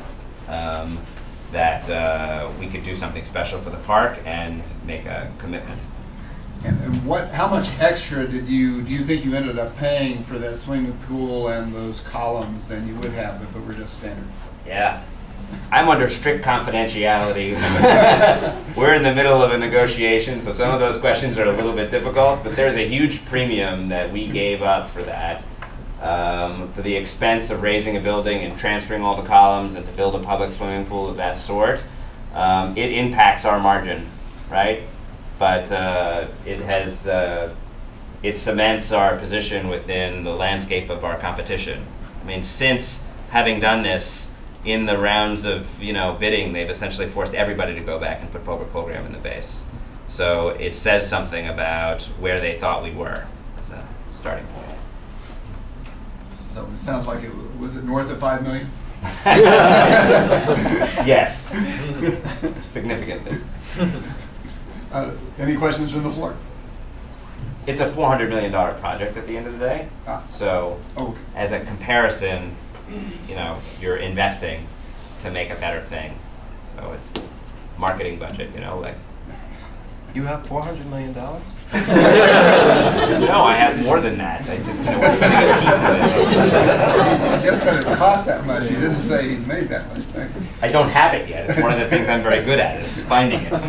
that we could do something special for the park and make a commitment. And how much extra do you think you ended up paying for that swimming pool and those columns than you would have if it were just standard? Yeah. I'm under strict confidentiality. We're in the middle of a negotiation, so some of those questions are a little bit difficult, but there's a huge premium that we gave up for that, for the expense of raising a building and transferring all the columns and to build a public swimming pool of that sort. It impacts our margin, right? But it cements our position within the landscape of our competition. I mean, since having done this, in the rounds of bidding, they've essentially forced everybody to go back and put public program in the base. So it says something about where they thought we were as a starting point. So it sounds like was it north of $5 million? Yes, significantly. Any questions from the floor? It's a $400 million project at the end of the day. So as a comparison, you're investing to make a better thing. So it's marketing budget, like. You have $400 million? No, I have more than that. I just know what's a piece of it. He just said it cost that much. He didn't say he made that much. I don't have it yet. It's one of the things I'm very good at, is finding it.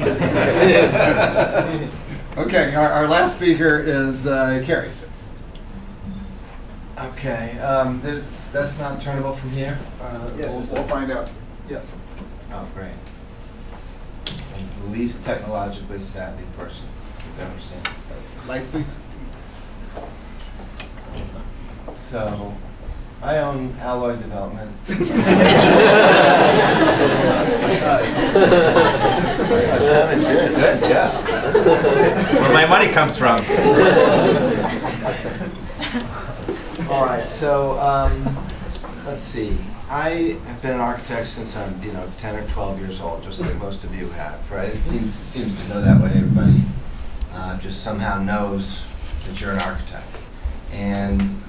Okay, our last speaker is Cary. Okay, that's not turnable from here? We'll find out. Yes. Oh, great. I'm the least technologically savvy person, if I understand. Lights, please. So, I own Alloy Development. That sounded good. Good, yeah. That's where my money comes from. All right, so let's see. I have been an architect since I'm, 10 or 12 years old, just like most of you have, right? It seems to go that way. Everybody just somehow knows that you're an architect. And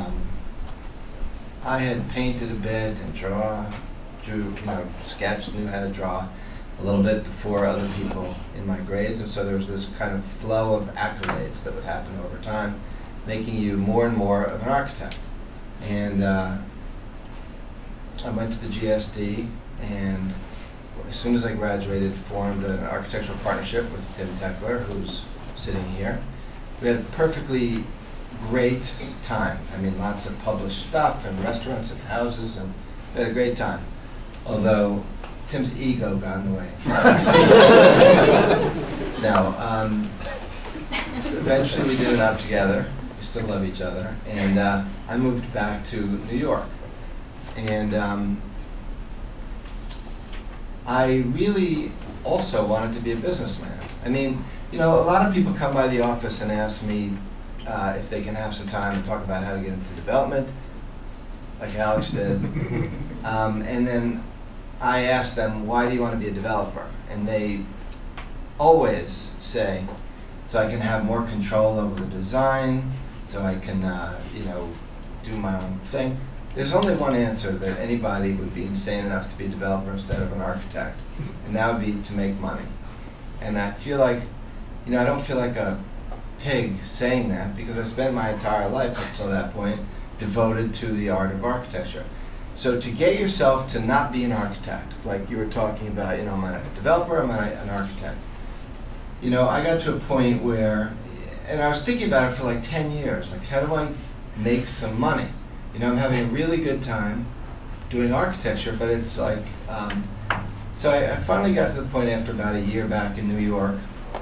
I had painted a bit and drew, sketched, knew how to draw a little bit before other people in my grades, and so there was this kind of flow of accolades that would happen over time, making you more and more of an architect. And I went to the GSD, and as soon as I graduated, formed an architectural partnership with Tim Teckler, who's sitting here. We had a perfectly great time. I mean, lots of published stuff and restaurants and houses, and we had a great time. Although Tim's ego got in the way. No, eventually we did it out together. We still love each other, and I moved back to New York. And I really also wanted to be a businessman. I mean, a lot of people come by the office and ask me if they can have some time to talk about how to get into development, like Alex did. And then I ask them, why do you want to be a developer? And they always say, so I can have more control over the design, so I can, do my own thing. There's only one answer that anybody would be insane enough to be a developer instead of an architect, and that would be to make money. And I feel like, I don't feel like a pig saying that, because I spent my entire life up until that point devoted to the art of architecture. So to get yourself to not be an architect, like you were talking about, I'm not a developer, I'm not an architect. I got to a point where, and I was thinking about it for like 10 years, like how do I make some money? I'm having a really good time doing architecture, but it's like, so I finally got to the point after about a year back in New York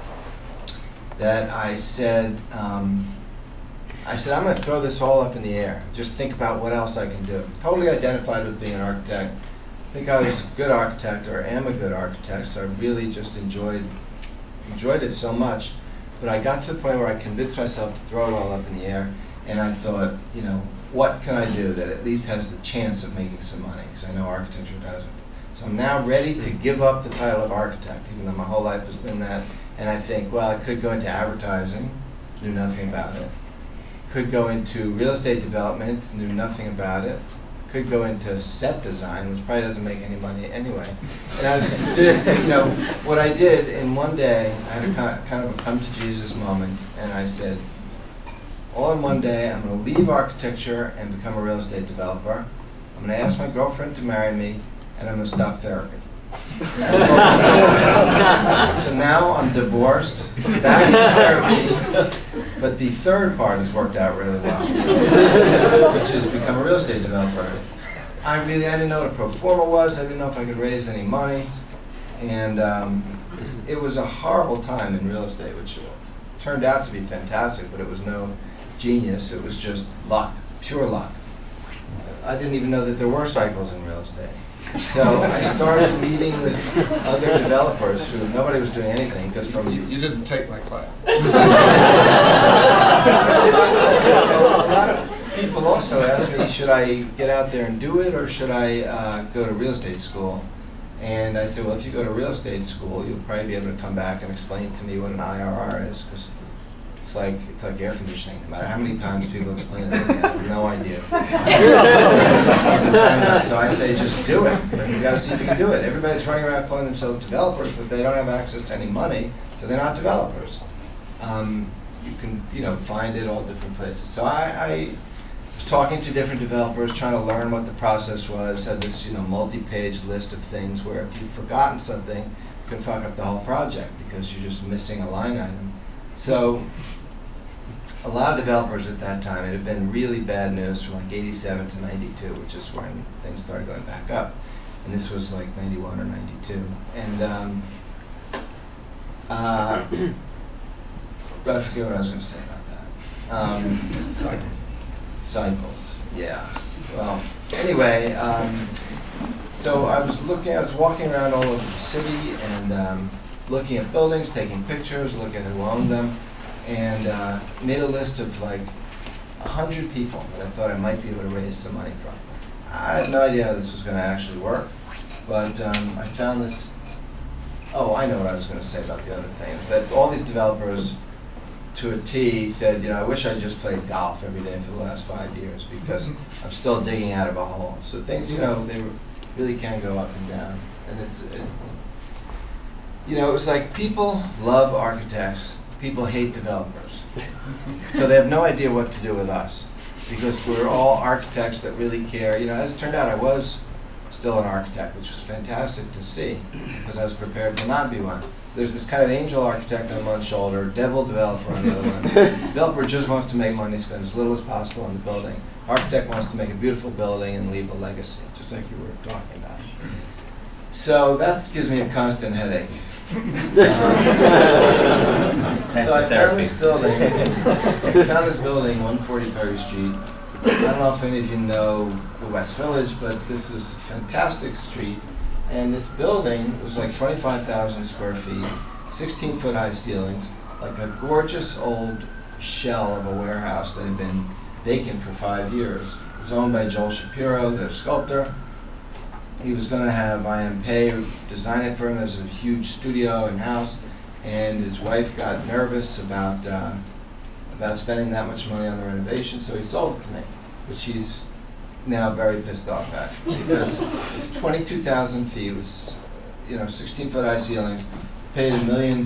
that I said, I'm going to throw this all up in the air. Just think about what else I can do. Totally identified with being an architect. I think I was a good architect, or am a good architect, so I really just enjoyed it so much. But I got to the point where I convinced myself to throw it all up in the air, and I thought, what can I do that at least has the chance of making some money? Because I know architecture doesn't. So I'm now ready to give up the title of architect, even though my whole life has been that. And I think, well, I could go into advertising, knew nothing about it. Could go into real estate development, knew nothing about it. Could go into set design, which probably doesn't make any money anyway. And I did, what I did in one day, I had a kind of a come to Jesus moment, and I said, all in one day, I'm going to leave architecture and become a real estate developer. I'm going to ask my girlfriend to marry me, and I'm going to stop therapy. So now I'm divorced, back in therapy, but the third part has worked out really well, which is become a real estate developer. I didn't know what a pro forma was. I didn't know if I could raise any money, and it was a horrible time in real estate, which turned out to be fantastic, but it was no genius. It was just luck, pure luck. I didn't even know that there were cycles in real estate. So I started meeting with other developers who nobody was doing anything, because from You didn't take my class. A lot of people also ask me, should I get out there and do it, or should I go to real estate school? And I said, well, if you go to real estate school, you'll probably be able to come back and explain to me what an IRR is, because it's like air conditioning. No matter how many times people explain it, I have no idea. So I say, just do it. You got to see if you can do it. Everybody's running around calling themselves developers, but they don't have access to any money, so they're not developers. you can, you know, find it all different places. So I was talking to different developers, trying to learn what the process was. Had this, you know, multi-page list of things where if you've forgotten something, you can fuck up the whole project because you're just missing a line item. So a lot of developers at that time, it had been really bad news from like 87 to 92, which is when things started going back up. And this was like 91 or 92. And I forget what I was going to say about that. Cycles, yeah. Well, anyway, so I was walking around all over the city and looking at buildings, taking pictures, looking at who owned them, and made a list of like 100 people that I thought I might be able to raise some money from. I had no idea how this was going to actually work, but I found this. Oh, I know what I was going to say about the other thing. Is that all these developers, to a T, said, you know, I wish I just played golf every day for the last 5 years because I'm still digging out of a hole. So things, you know, they really can go up and down. And it's you know, it's like people love architects, people hate developers. So they have no idea what to do with us because we're all architects that really care. You know, as it turned out, I was still an architect, which was fantastic to see because I was prepared to not be one. So there's this kind of angel architect on one shoulder, devil developer on the other one. Developer just wants to make money, spend as little as possible on the building. Architect wants to make a beautiful building and leave a legacy, just like you were talking about. So that gives me a constant headache. So I found this building, 140 Perry Street. I don't know if any of you know the West Village, but this is a fantastic street. And this building was like 25,000 square feet, 16-foot high ceilings, like a gorgeous old shell of a warehouse that had been vacant for 5 years. It was owned by Joel Shapiro, the sculptor. He was going to have I.M. Pei design it for him. There's a huge studio and house, and his wife got nervous about spending that much money on the renovation, so he sold it to me, which he's now very pissed off at because it's 22,000 feet. It was, you know, 16-foot high ceilings. Paid $1.6 million.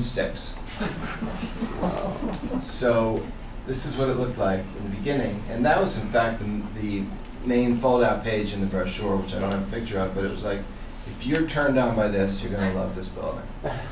So this is what it looked like in the beginning, and that was in fact the main fold-out page in the brochure, which I don't have a picture of, but it was like, if you're turned on by this, you're going to love this building.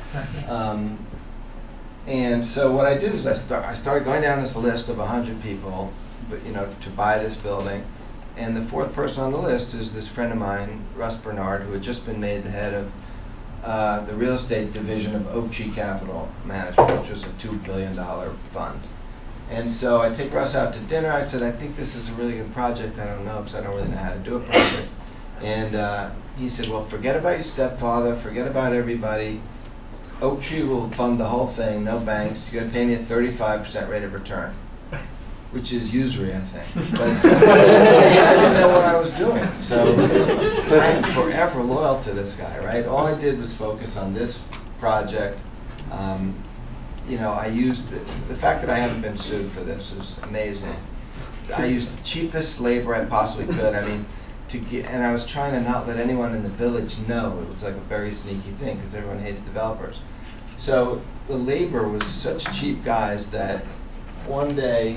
And so what I did is I started going down this list of 100 people, but, you know, to buy this building. And the fourth person on the list is this friend of mine, Russ Bernard, who had just been made the head of the real estate division of Oak Tree Capital Management, which was a $2 billion fund. And so I take Russ out to dinner. I said, I think this is a really good project. I don't know, because I don't really know how to do a project. And he said, well, forget about your stepfather, forget about everybody. Oak Tree will fund the whole thing, no banks. You're going to pay me a 35% rate of return, which is usury, I think. But I didn't know what I was doing. So I am forever loyal to this guy, right? All I did was focus on this project. You know, I used the fact that I haven't been sued for this is amazing. I used the cheapest labor I possibly could. I mean, and I was trying to not let anyone in the village know. It was like a very sneaky thing because everyone hates developers. So the labor was such cheap guys that one day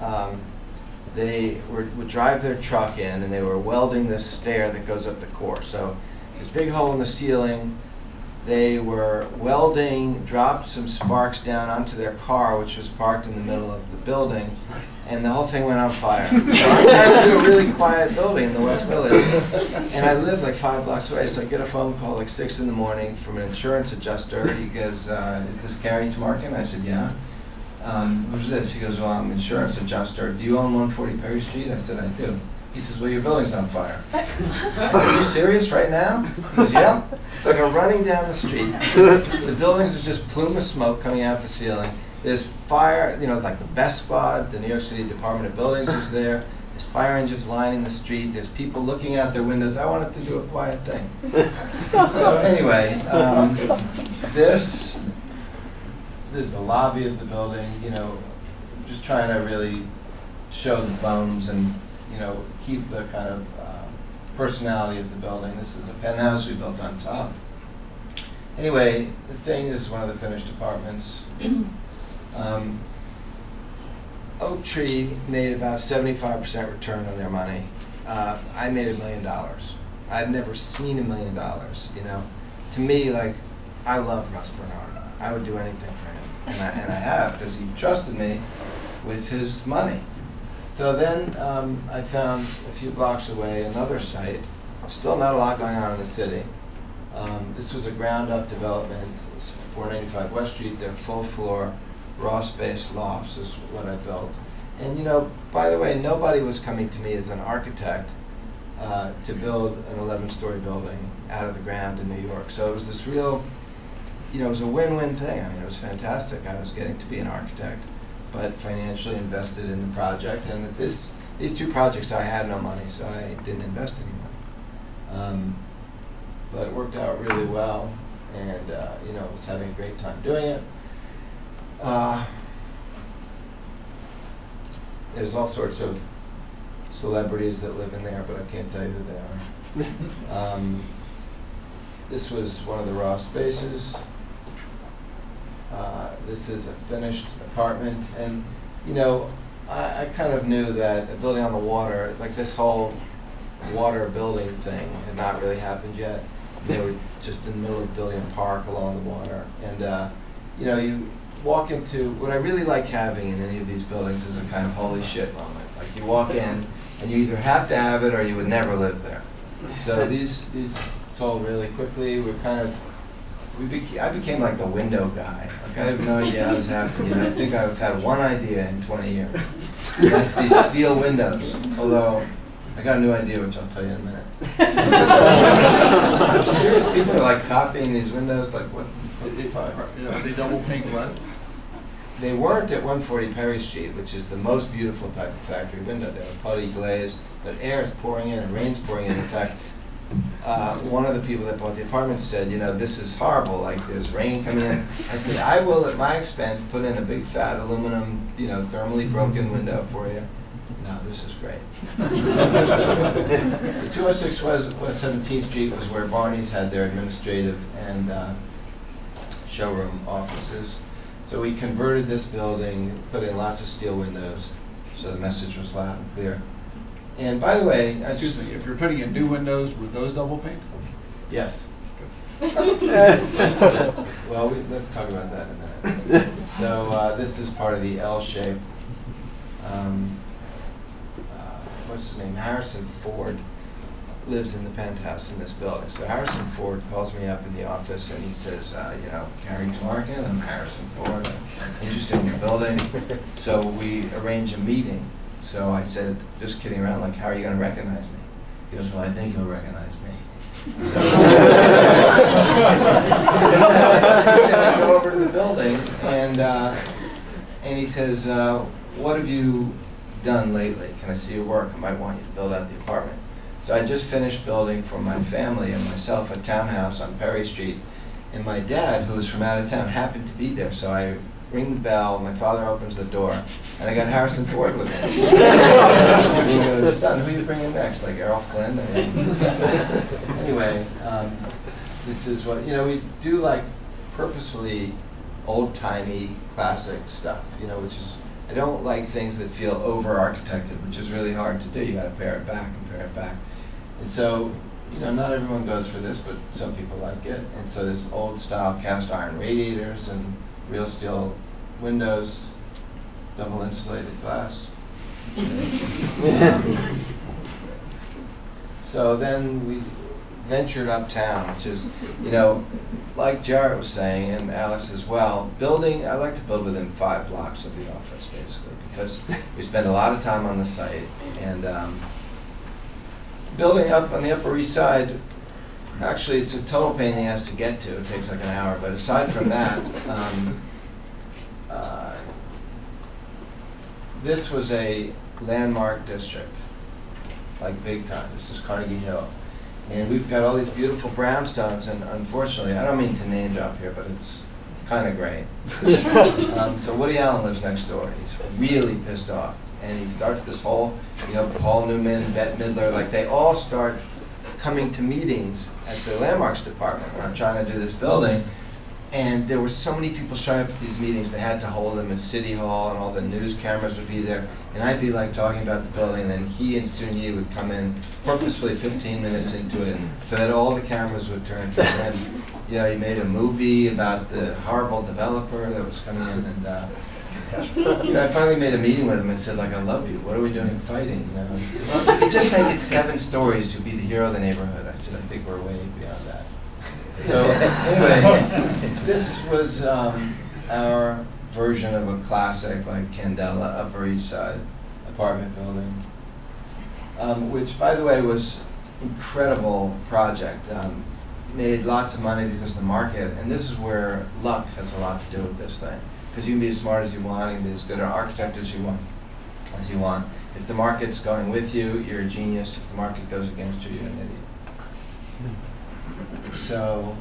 they would drive their truck in and they were welding this stair that goes up the core. So this big hole in the ceiling. They were welding, dropped some sparks down onto their car, which was parked in the middle of the building, and the whole thing went on fire. So I had to do a really quiet building in the West Village, and I lived like 5 blocks away, so I get a phone call like 6 in the morning from an insurance adjuster. He goes, is this Cary Tamarkin? I said, yeah. Who's this? He goes, well, I'm an insurance adjuster. Do you own 140 Perry Street? I said, I do. He says, well, your building's on fire. I said, are you serious right now? He goes, yeah. So I go running down the street. The buildings are just plume of smoke coming out the ceiling. There's fire, you know, like the best squad, the New York City Department of Buildings is there. There's fire engines lining the street. There's people looking out their windows. I wanted to do a quiet thing. So anyway, this is the lobby of the building, you know, just trying to really show the bones and, you know, keep the kind of personality of the building. This is a penthouse we built on top. Anyway, the thing is one of the finished apartments. Oak Tree made about 75% return on their money. I made $1 million. I'd never seen $1 million, you know. To me, like, I love Russ Bernard. I would do anything for him, and I have, because he trusted me with his money. So then I found a few blocks away another site. Still not a lot going on in the city. This was a ground-up development. It was 495 West Street. They're full-floor, raw-space lofts is what I built. And you know, by the way, nobody was coming to me as an architect to build an 11-story building out of the ground in New York. So it was this real, you know, it was a win-win thing. I mean, it was fantastic. I was getting to be an architect, but financially invested in the project. And these two projects, I had no money, so I didn't invest any money. But it worked out really well, and you know, was having a great time doing it. There's all sorts of celebrities that live in there, but I can't tell you who they are. This was one of the raw spaces. This is a finished apartment, and you know, I kind of knew that a building on the water, like this whole water building thing, had not really happened yet. They were just in the middle of building a park along the water, and you know, you walk into, what I really like having in any of these buildings is a kind of holy shit moment. Like you walk in and you either have to have it or you would never live there. So these sold really quickly. We're kind of, I became like the window guy. Like I have no idea how this happened. You know, I think I've had one idea in 20 years. That's these steel windows. Although I got a new idea, which I'll tell you in a minute. I'm serious, people are like copying these windows. Like what? Are they double pane glass? They weren't at 140 Perry Street, which is the most beautiful type of factory window. They were putty glazed, but air is pouring in and rain's pouring in. In fact, one of the people that bought the apartment said, you know, this is horrible, like there's rain coming in. I said, I will, at my expense, put in a big fat aluminum, you know, thermally broken window for you. No, this is great. So 206 West 17th Street was where Barney's had their administrative and showroom offices. So we converted this building, put in lots of steel windows, so the message was loud and clear. And by the way, Excuse me, if you're putting in new windows, were those double pane? yes. Well, let's talk about that in a minute. So this is part of the L shape. What's his name? Harrison Ford lives in the penthouse in this building. So Harrison Ford calls me up in the office and he says, you know, Cary Tamarkin, I'm Harrison Ford, I'm interested in your building. So we arrange a meeting. So I said, just kidding around, like, how are you going to recognize me? He goes, well, I think you'll recognize me. So I go over to the building and he says, what have you done lately? Can I see your work? I might want you to build out the apartment. So I just finished building for my family and myself a townhouse on Perry Street, and my dad, who was from out of town, happened to be there. So I ring the bell, my father opens the door, and I got Harrison Ford with me. And he goes, son, who are you bringing next? Like Errol Flynn? I mean, anyway, this is what, you know, we do like purposefully old-timey classic stuff, you know, which is, I don't like things that feel over-architected, which is really hard to do. You got to pare it back and pare it back. And so, you know, not everyone goes for this, but some people like it. And so there's old-style cast iron radiators and real steel windows, double insulated glass. So then we ventured uptown, which is, you know, like Jarrett was saying, and Alex as well, building, I like to build within 5 blocks of the office, basically, because we spend a lot of time on the site. And building up on the Upper East Side, actually, it's a total pain in the ass to get to. It takes like an hour. But aside from that, this was a landmark district, like big time. This is Carnegie Hill. And we've got all these beautiful brownstones, and unfortunately, I don't mean to name drop here, but it's kind of great. So Woody Allen lives next door. He's really pissed off. And he starts this whole, you know, Paul Newman, Bette Midler, like they all start coming to meetings at the landmarks department when I'm trying to do this building. And there were so many people showing up at these meetings, they had to hold them at City Hall, and all the news cameras would be there. And I'd be like talking about the building, and then he and Sunyi would come in purposefully 15 minutes into it, so that all the cameras would turn to him. You know, he made a movie about the horrible developer that was coming in, and you know, I finally made a meeting with him and said, like, I love you. What are we doing fighting? You know, he said, well, if you could just make it 7 stories, you'll be the hero of the neighborhood. I said, I think we're way beyond that. So anyway, this was our version of a classic, like Della, Upper East Side apartment building, which, by the way, was incredible project. Made lots of money because of the market, and this is where luck has a lot to do with this thing. Because you can be as smart as you want, you can be as good an architect as you want. If the market's going with you, you're a genius. If the market goes against you, you're an idiot. So,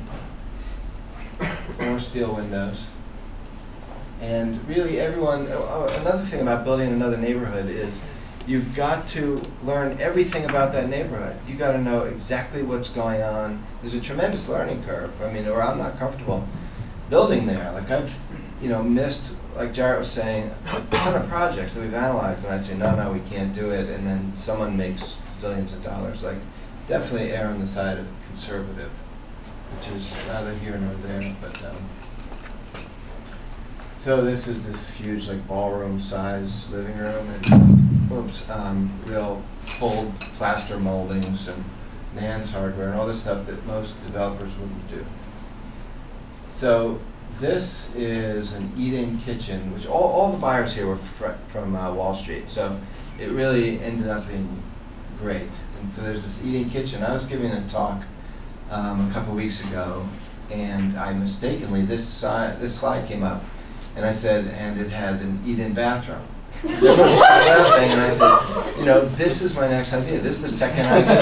4 steel windows. And really everyone, another thing about building another neighborhood is you've got to learn everything about that neighborhood. You've got to know exactly what's going on. There's a tremendous learning curve. I mean, or I'm not comfortable building there. Like I've, you know, missed, like Jarrett was saying, a ton of projects that we've analyzed, and I say, no, we can't do it, and then someone makes zillions of dollars. Like, definitely err on the side of conservative, which is neither here nor there, but so this is this huge, like, ballroom size living room, and real full plaster moldings and Nance hardware and all this stuff that most developers wouldn't do. So this is an eat-in kitchen, which all the buyers here were from Wall Street, so it really ended up being great. And so there's this eat-in kitchen. I was giving a talk a couple weeks ago, and I mistakenly, this slide came up, and I said, and it had an eat-in bathroom. So everyone started laughing, and I said, you know, this is my next idea. This is the second idea.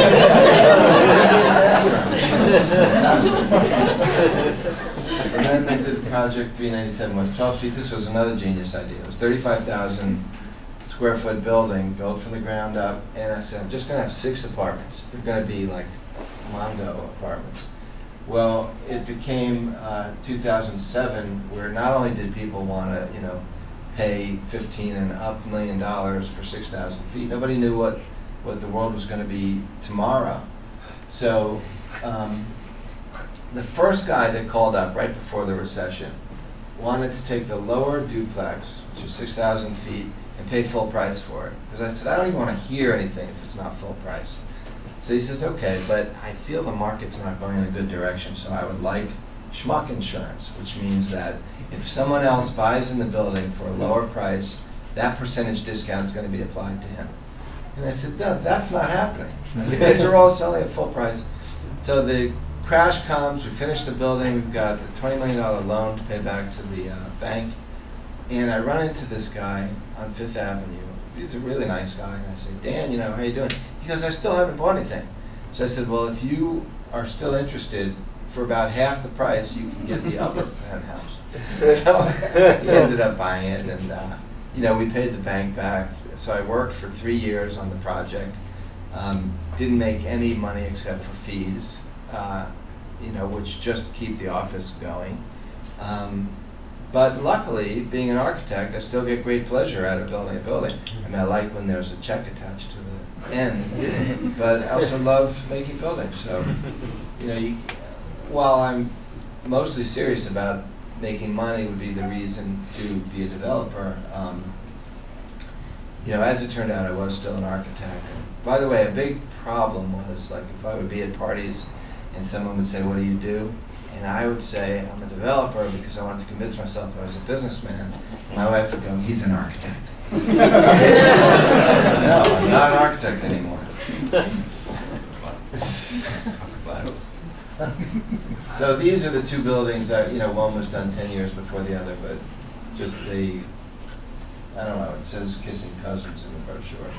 And then they did Project 397 West 12th Street. This was another genius idea. It was 35,000 square foot building built from the ground up, and I said, I'm just going to have 6 apartments. They're going to be like Mondo apartments. Well, it became 2007, where not only did people want to, you know, pay $15 and up $1 million for 6,000 feet, nobody knew what the world was going to be tomorrow. So the first guy that called up right before the recession wanted to take the lower duplex, which is 6,000 feet, and pay full price for it. Because I said, I don't even want to hear anything if it's not full price. So he says, okay, but I feel the market's not going in a good direction, so I would like schmuck insurance, which means that if someone else buys in the building for a lower price, that percentage discount is going to be applied to him. And I said, no, that's not happening. The guys are all selling at full price. So the crash comes, we finish the building, we've got the $20 million loan to pay back to the bank, and I run into this guy on 5th Avenue. He's a really nice guy, and I say, Dan, you know, how you doing? He goes, I still haven't bought anything. So I said, well, if you are still interested, for about half the price, you can get the upper penthouse. So he ended up buying it, and you know, we paid the bank back. So I worked for 3 years on the project. Didn't make any money except for fees, you know, which just keep the office going. But luckily, being an architect, I still get great pleasure out of building a building. I mean, I like when there's a check attached to the end, but I also love making buildings. So, you know, while I'm mostly serious about making money would be the reason to be a developer, you know, as it turned out, I was still an architect. And by the way, a big problem was, like, if I would be at parties and someone would say, what do you do? And I would say, I'm a developer, because I wanted to convince myself I was a businessman. My wife would go, he's an architect. I said, no, I'm not an architect anymore. So these are the 2 buildings that, you know, one was done 10 years before the other, but just I don't know, it says kissing cousins in the brochure.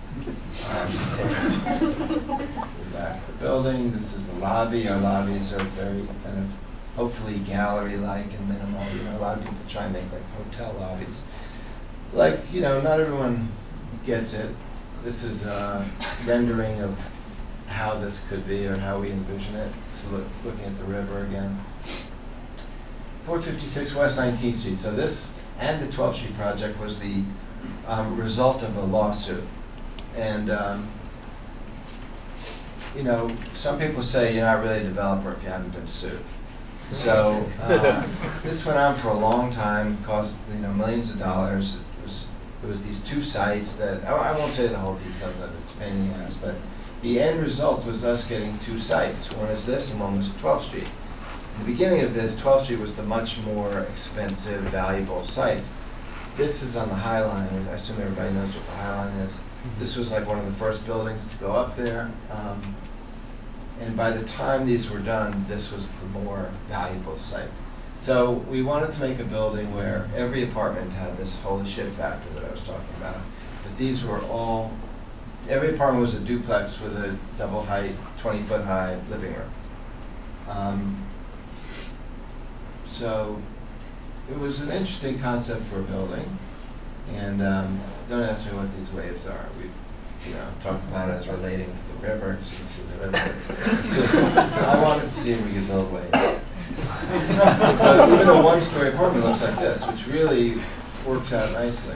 Back of the building, this is the lobby. Our lobbies are very kind of, hopefully gallery-like and minimal. You know, a lot of people try and make like hotel lobbies. Like, you know, not everyone gets it. This is a rendering of how this could be or how we envision it. So looking at the river again. 456 West 19th Street. So this and the 12th Street project was the result of a lawsuit. And you know, some people say you're not really a developer if you haven't been sued. So this went on for a long time, cost millions of dollars. It was these two sites that I won't say the whole details of it. It's a pain in the ass, but the end result was us getting two sites. One is this, and one was 12th Street. In the beginning of this, 12th Street was the much more expensive, valuable site. This is on the High Line. I assume everybody knows what the High Line is. This was like one of the first buildings to go up there. And by the time these were done, this was the more valuable site. So we wanted to make a building where every apartment had this holy shit factor that I was talking about. But these were all, every apartment was a duplex with a double height, 20-foot high living room. So it was an interesting concept for a building. And don't ask me what these waves are. We've talked about it as relating to the river, so you can see the river. It's just, I wanted to see if we could build waves. So even a one-story apartment looks like this, which really works out nicely.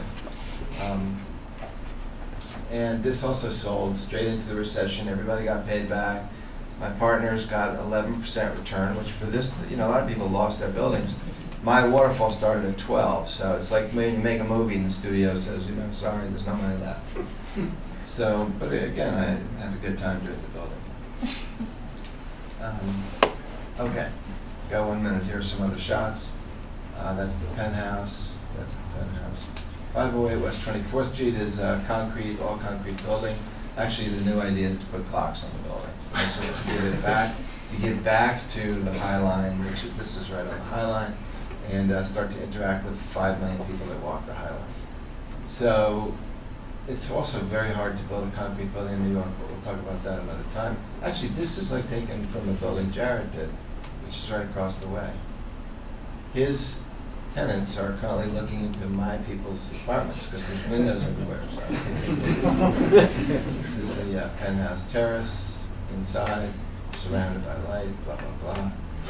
And this also sold straight into the recession. Everybody got paid back. My partners got 11% return, which for this, a lot of people lost their buildings. My waterfall started at 12, so it's like when you make a movie and the studio says, sorry, there's no money left. So, but again, I had a good time doing the building. Okay, got 1 minute. Here are some other shots. That's the penthouse. That's the penthouse. 508 West 24th Street is a concrete, all concrete building. Actually, the new idea is to put clocks on the building. So this was to get back to the High Line, which this is right on the High Line, and start to interact with 5 million people that walk the High Line. So it's also very hard to build a concrete building in New York, but we'll talk about that another time. Actually, this is like taken from a building Jared did, which is right across the way. His tenants are currently looking into my people's apartments because there's windows everywhere. So. This is the penthouse terrace, inside, surrounded by light, blah, blah, blah.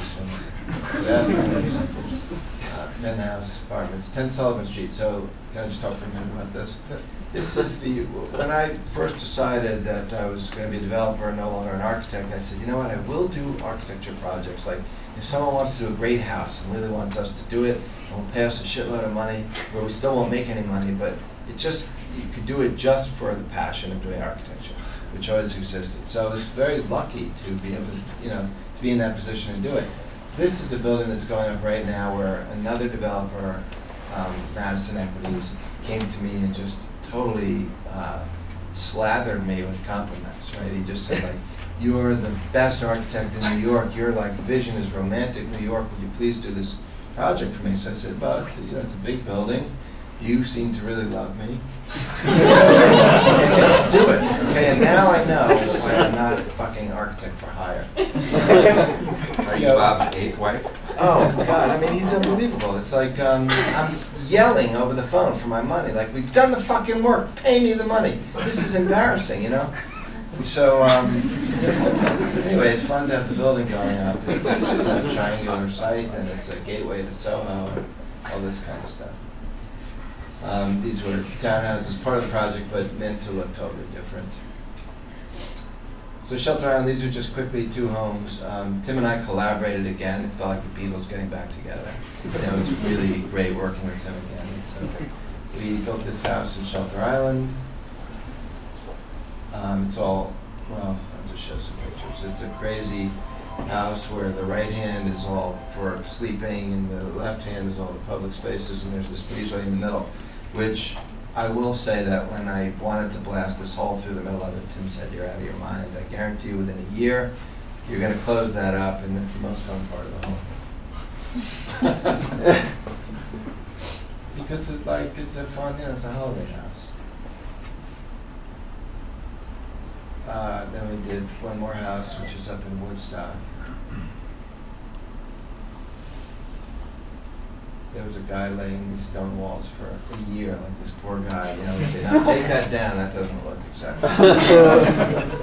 Penthouse apartments, 10 Sullivan Street. So can I just talk for a minute about this? This is when I first decided that I was going to be a developer and no longer an architect, I said, you know what, I will do architecture projects. Like if someone wants to do a great house and really wants us to do it, and we'll pay us a shitload of money, where we still won't make any money, but you could do it just for the passion of doing architecture, which always existed. So I was very lucky to be able to, to be in that position and do it. This is a building that's going up right now where another developer, Madison Equities, came to me and just totally slathered me with compliments, right? He just said, like, you're the best architect in New York. Your vision is romantic New York. Would you please do this project for me? So I said, well, it's a big building. You seem to really love me. Let's do it. Okay, and now I know why I'm not a fucking architect for hire. Are you Bob's 8th wife? Oh, God, I mean, he's unbelievable. It's like I'm yelling over the phone for my money. Like, we've done the fucking work. Pay me the money. This is embarrassing, So, anyway, it's fun to have the building going up. It's this triangular site, and it's a gateway to Soho, and all this kind of stuff. These were townhouses, part of the project, but meant to look totally different. So Shelter Island, these are just quickly 2 homes. Tim and I collaborated again. It felt like the Beatles getting back together. It was really great working with him again. So we built this house in Shelter Island. It's all, well, I'll just show some pictures. It's a crazy house where the right hand is all for sleeping and the left hand is all the public spaces, and there's this breezeway in the middle, which I will say that when I wanted to blast this hole through the middle of it, Tim said, you're out of your mind. I guarantee you within a year, you're going to close that up, and it's the most fun part of the home. Because it's a fun, it's a holiday house. Then we did one more house, which is up in Woodstock. There was a guy laying these stone walls for a year, like this poor guy, we say, now take that down, that doesn't look exactly.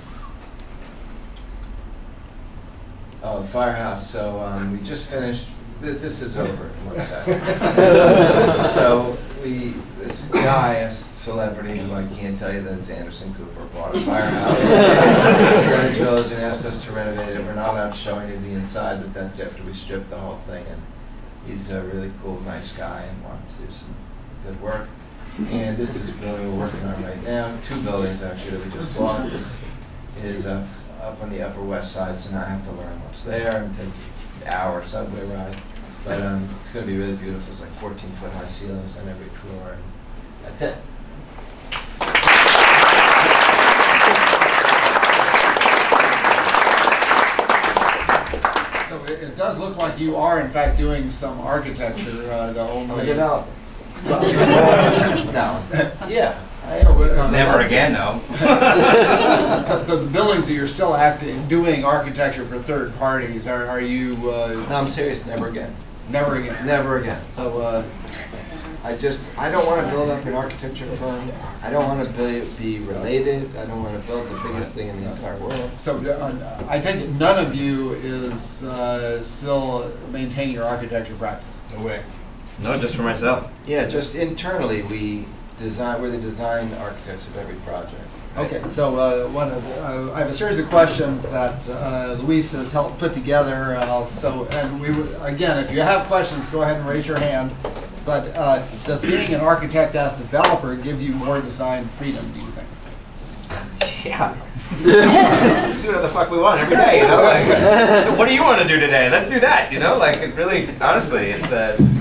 Oh, the firehouse. So we just finished This is over in 1 second. So this guy, a celebrity who I can't tell you that it's Anderson Cooper, bought a firehouse in Greenwich Village and asked us to renovate it. We're not allowed to show any of the inside, but that's after we stripped the whole thing. And he's a really cool, nice guy and wants to do some good work. And this is a building we're working on right now. 2 buildings actually that we just bought. This is up on the Upper West Side, so now I have to learn what's there and take an hour subway ride. But it's going to be really beautiful. It's like 14-foot high ceilings on every floor. And that's it. So it does look like you are, in fact, doing some architecture. The only Development. Well, No. Yeah. So, Never again, though. So the buildings that you're still doing architecture for third parties, are you? No, I'm serious. Never again. Never again. Never again. So I don't want to build up an architecture firm. I don't want to be related. I don't want to build the biggest thing in the entire world. So I take it none of you is still maintaining your architecture practice. No way. No, just for myself. Yeah, just internally we're the design architects of every project. Okay, so I have a series of questions that Luis has helped put together. Again, if you have questions, go ahead and raise your hand. But does being an architect as developer give you more design freedom, do you think? Yeah. Let's do whatever the fuck we want every day, you know? Like, so what do you want to do today? Let's do that, you know? Like, it really, honestly, it's,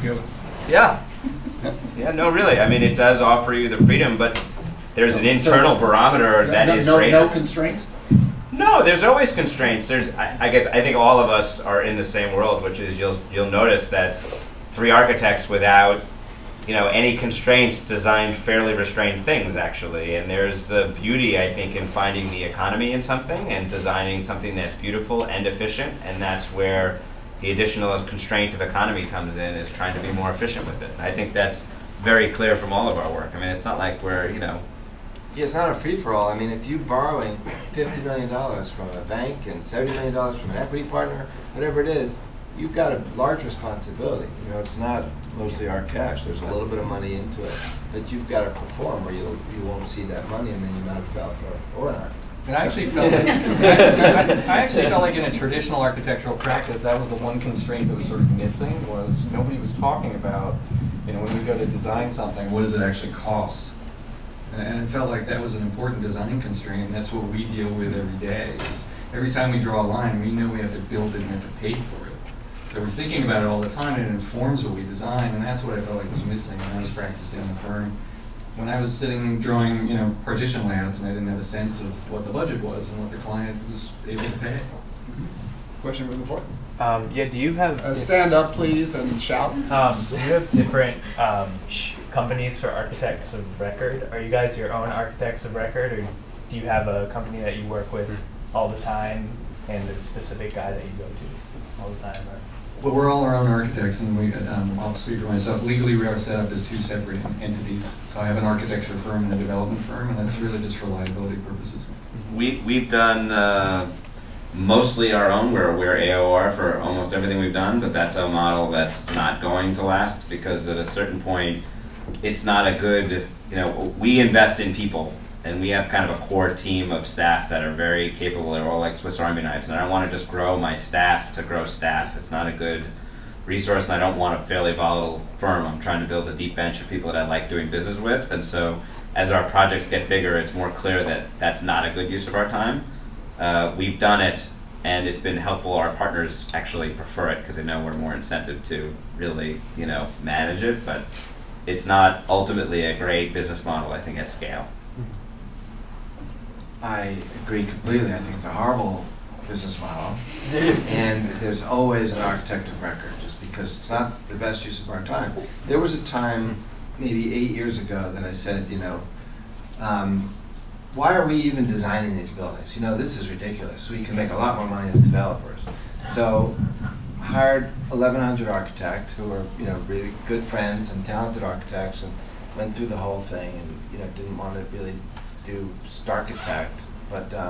yeah. Yeah, no, really. I mean, it does offer you the freedom, but there's an internal barometer that is great. No constraints? No, there's always constraints. I think all of us are in the same world, which is you'll notice that 3 architects without, any constraints design fairly restrained things, actually. And there's the beauty, I think, in finding the economy in something and designing something that's beautiful and efficient, and that's where the additional constraint of economy comes in, is trying to be more efficient with it. I think that's very clear from all of our work. I mean, it's not like we're, Yeah, it's not a free-for-all. I mean, if you're borrowing $50 million from a bank and $70 million from an equity partner, whatever it is, you've got a large responsibility. It's not mostly our cash. There's a little bit of money into it, but you've got to perform, or you won't see that money, and then you're not a developer or an architect. And I actually felt like in a traditional architectural practice, that was the one constraint that was sort of missing. Was nobody was talking about, when we go to design something, What does it actually cost? And it felt like that was an important design constraint, and that's what we deal with every day. Every time we draw a line, we know we have to build it and have to pay for it. So we're thinking about it all the time, and it informs what we design, and that's what I felt like was missing when I was practicing in the firm. When I was sitting drawing, partition layouts, and I didn't have a sense of what the budget was and what the client was able to pay. Question from the floor. Yeah, do you have... Stand up, please, and shout. Do you have different companies for architects of record? Are you guys your own architects of record, or do you have a company that you work with all the time and a specific guy that you go to all the time? Or? Well, we're all our own architects, and I'll speak for myself. Legally, we are set up as 2 separate entities. So I have an architecture firm and a development firm, and that's really just for liability purposes. We've done mostly our own. We're AOR for almost everything we've done, but that's a model that's not going to last, because at a certain point, it's not a good, we invest in people, and we have kind of a core team of staff that are very capable. They're all like Swiss Army knives, and I don't want to just grow my staff to grow staff. It's not a good resource, and I don't want a fairly volatile firm. I'm trying to build a deep bench of people that I like doing business with, and so as our projects get bigger, it's more clear that that's not a good use of our time. We've done it, and it's been helpful. Our partners actually prefer it because they know we're more incentive to really, manage it, but it's not ultimately a great business model, I think, at scale. I agree completely. I think it's a horrible business model. And there's always an architect of record, just because it's not the best use of our time. There was a time, maybe 8 years ago, that I said, why are we even designing these buildings? This is ridiculous. We can make a lot more money as developers. So I hired 1,100 architects who are, really good friends and talented architects, and went through the whole thing, and, didn't want to really do architect, but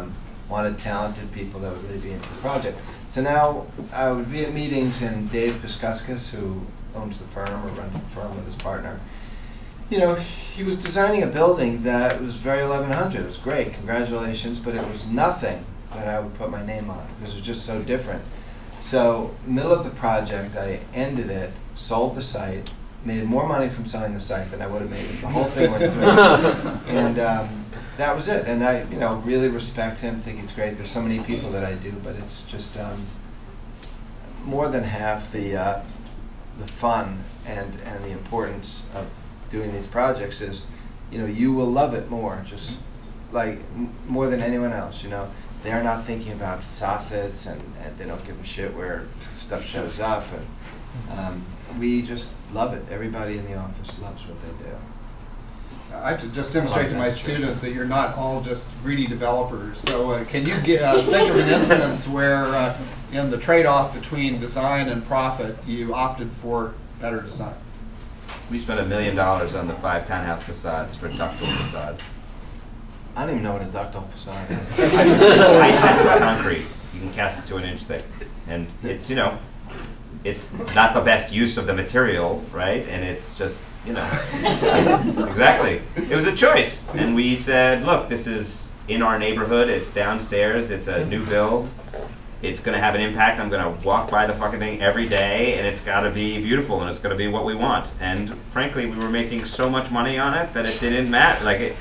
wanted talented people that would really be into the project. So now I would be at meetings, and Dave Piskuskas, who owns the firm or runs the firm with his partner, you know, he was designing a building that was very 1100. It was great, congratulations, but it was nothing that I would put my name on because it was just so different. So, middle of the project, I ended it, sold the site, made more money from selling the site than I would have made if the whole thing went through. And that was it. And I, you know, really respect him, think he's great. There's so many people that I do, but it's just more than half the fun and the importance of doing these projects is, you know, you will love it more, just like more than anyone else, you know. They're not thinking about soffits, and they don't give a shit where stuff shows up, and we just love it. Everybody in the office loves what they do. I have to just demonstrate to my students that you're not all just greedy developers. So can you think of an instance where in the trade-off between design and profit, you opted for better design? We spent $1 million on the 5 townhouse facades for ductile facades. I don't even know what a ductile facade is. High tensile concrete. You can cast it to 1 inch thick, and it's, you know, it's not the best use of the material, right? And it's just, you know, exactly. It was a choice, and we said, look, this is in our neighborhood. It's downstairs. It's a new build. It's going to have an impact. I'm going to walk by the fucking thing every day, and it's got to be beautiful, and it's going to be what we want. And frankly, we were making so much money on it that it didn't matter. Like,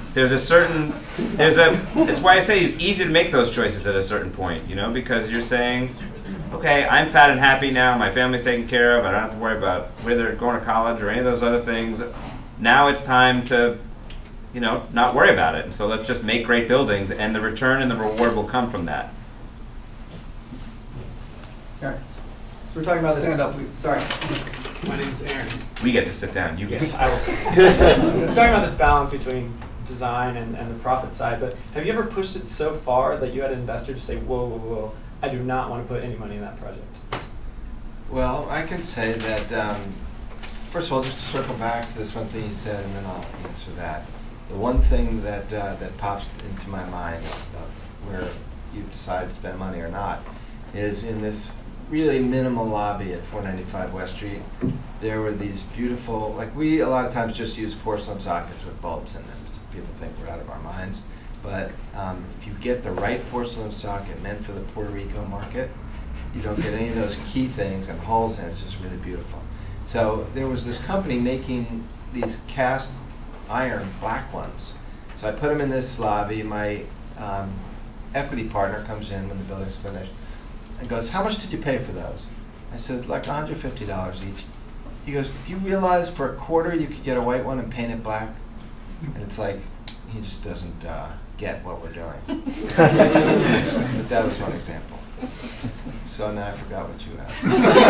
it's why I say it's easy to make those choices at a certain point, you know, because you're saying, okay, I'm fat and happy now. My family's taken care of. I don't have to worry about whether they're going to college or any of those other things. Now it's time to, you know, not worry about it. And so let's just make great buildings, and the return and the reward will come from that. Aaron. So we're talking about Stand up, please. Sorry. My name's Aaron. We get to sit down. You get to sit I will. We're talking about this balance between design and the profit side, but have you ever pushed it so far that you had an investor to say, whoa, whoa, whoa, I do not want to put any money in that project? Well, I can say that, first of all, just to circle back to this one thing you said, and then I'll answer that. The one thing that, that pops into my mind of where you've decided to spend money or not is in this really minimal lobby at 495 West Street. There were these beautiful, like we a lot of times just use porcelain sockets with bulbs in them. So people think we're out of our minds. But if you get the right porcelain socket meant for the Puerto Rico market, you don't get any of those key things and holes, and it's just really beautiful. So there was this company making these cast iron black ones. So I put them in this lobby. My equity partner comes in when the building's finished and goes, how much did you pay for those? I said, like $150 each. He goes, do you realize for a quarter you could get a white one and paint it black? And it's like, he just doesn't get what we're doing. But that was one example. So now I forgot what you asked.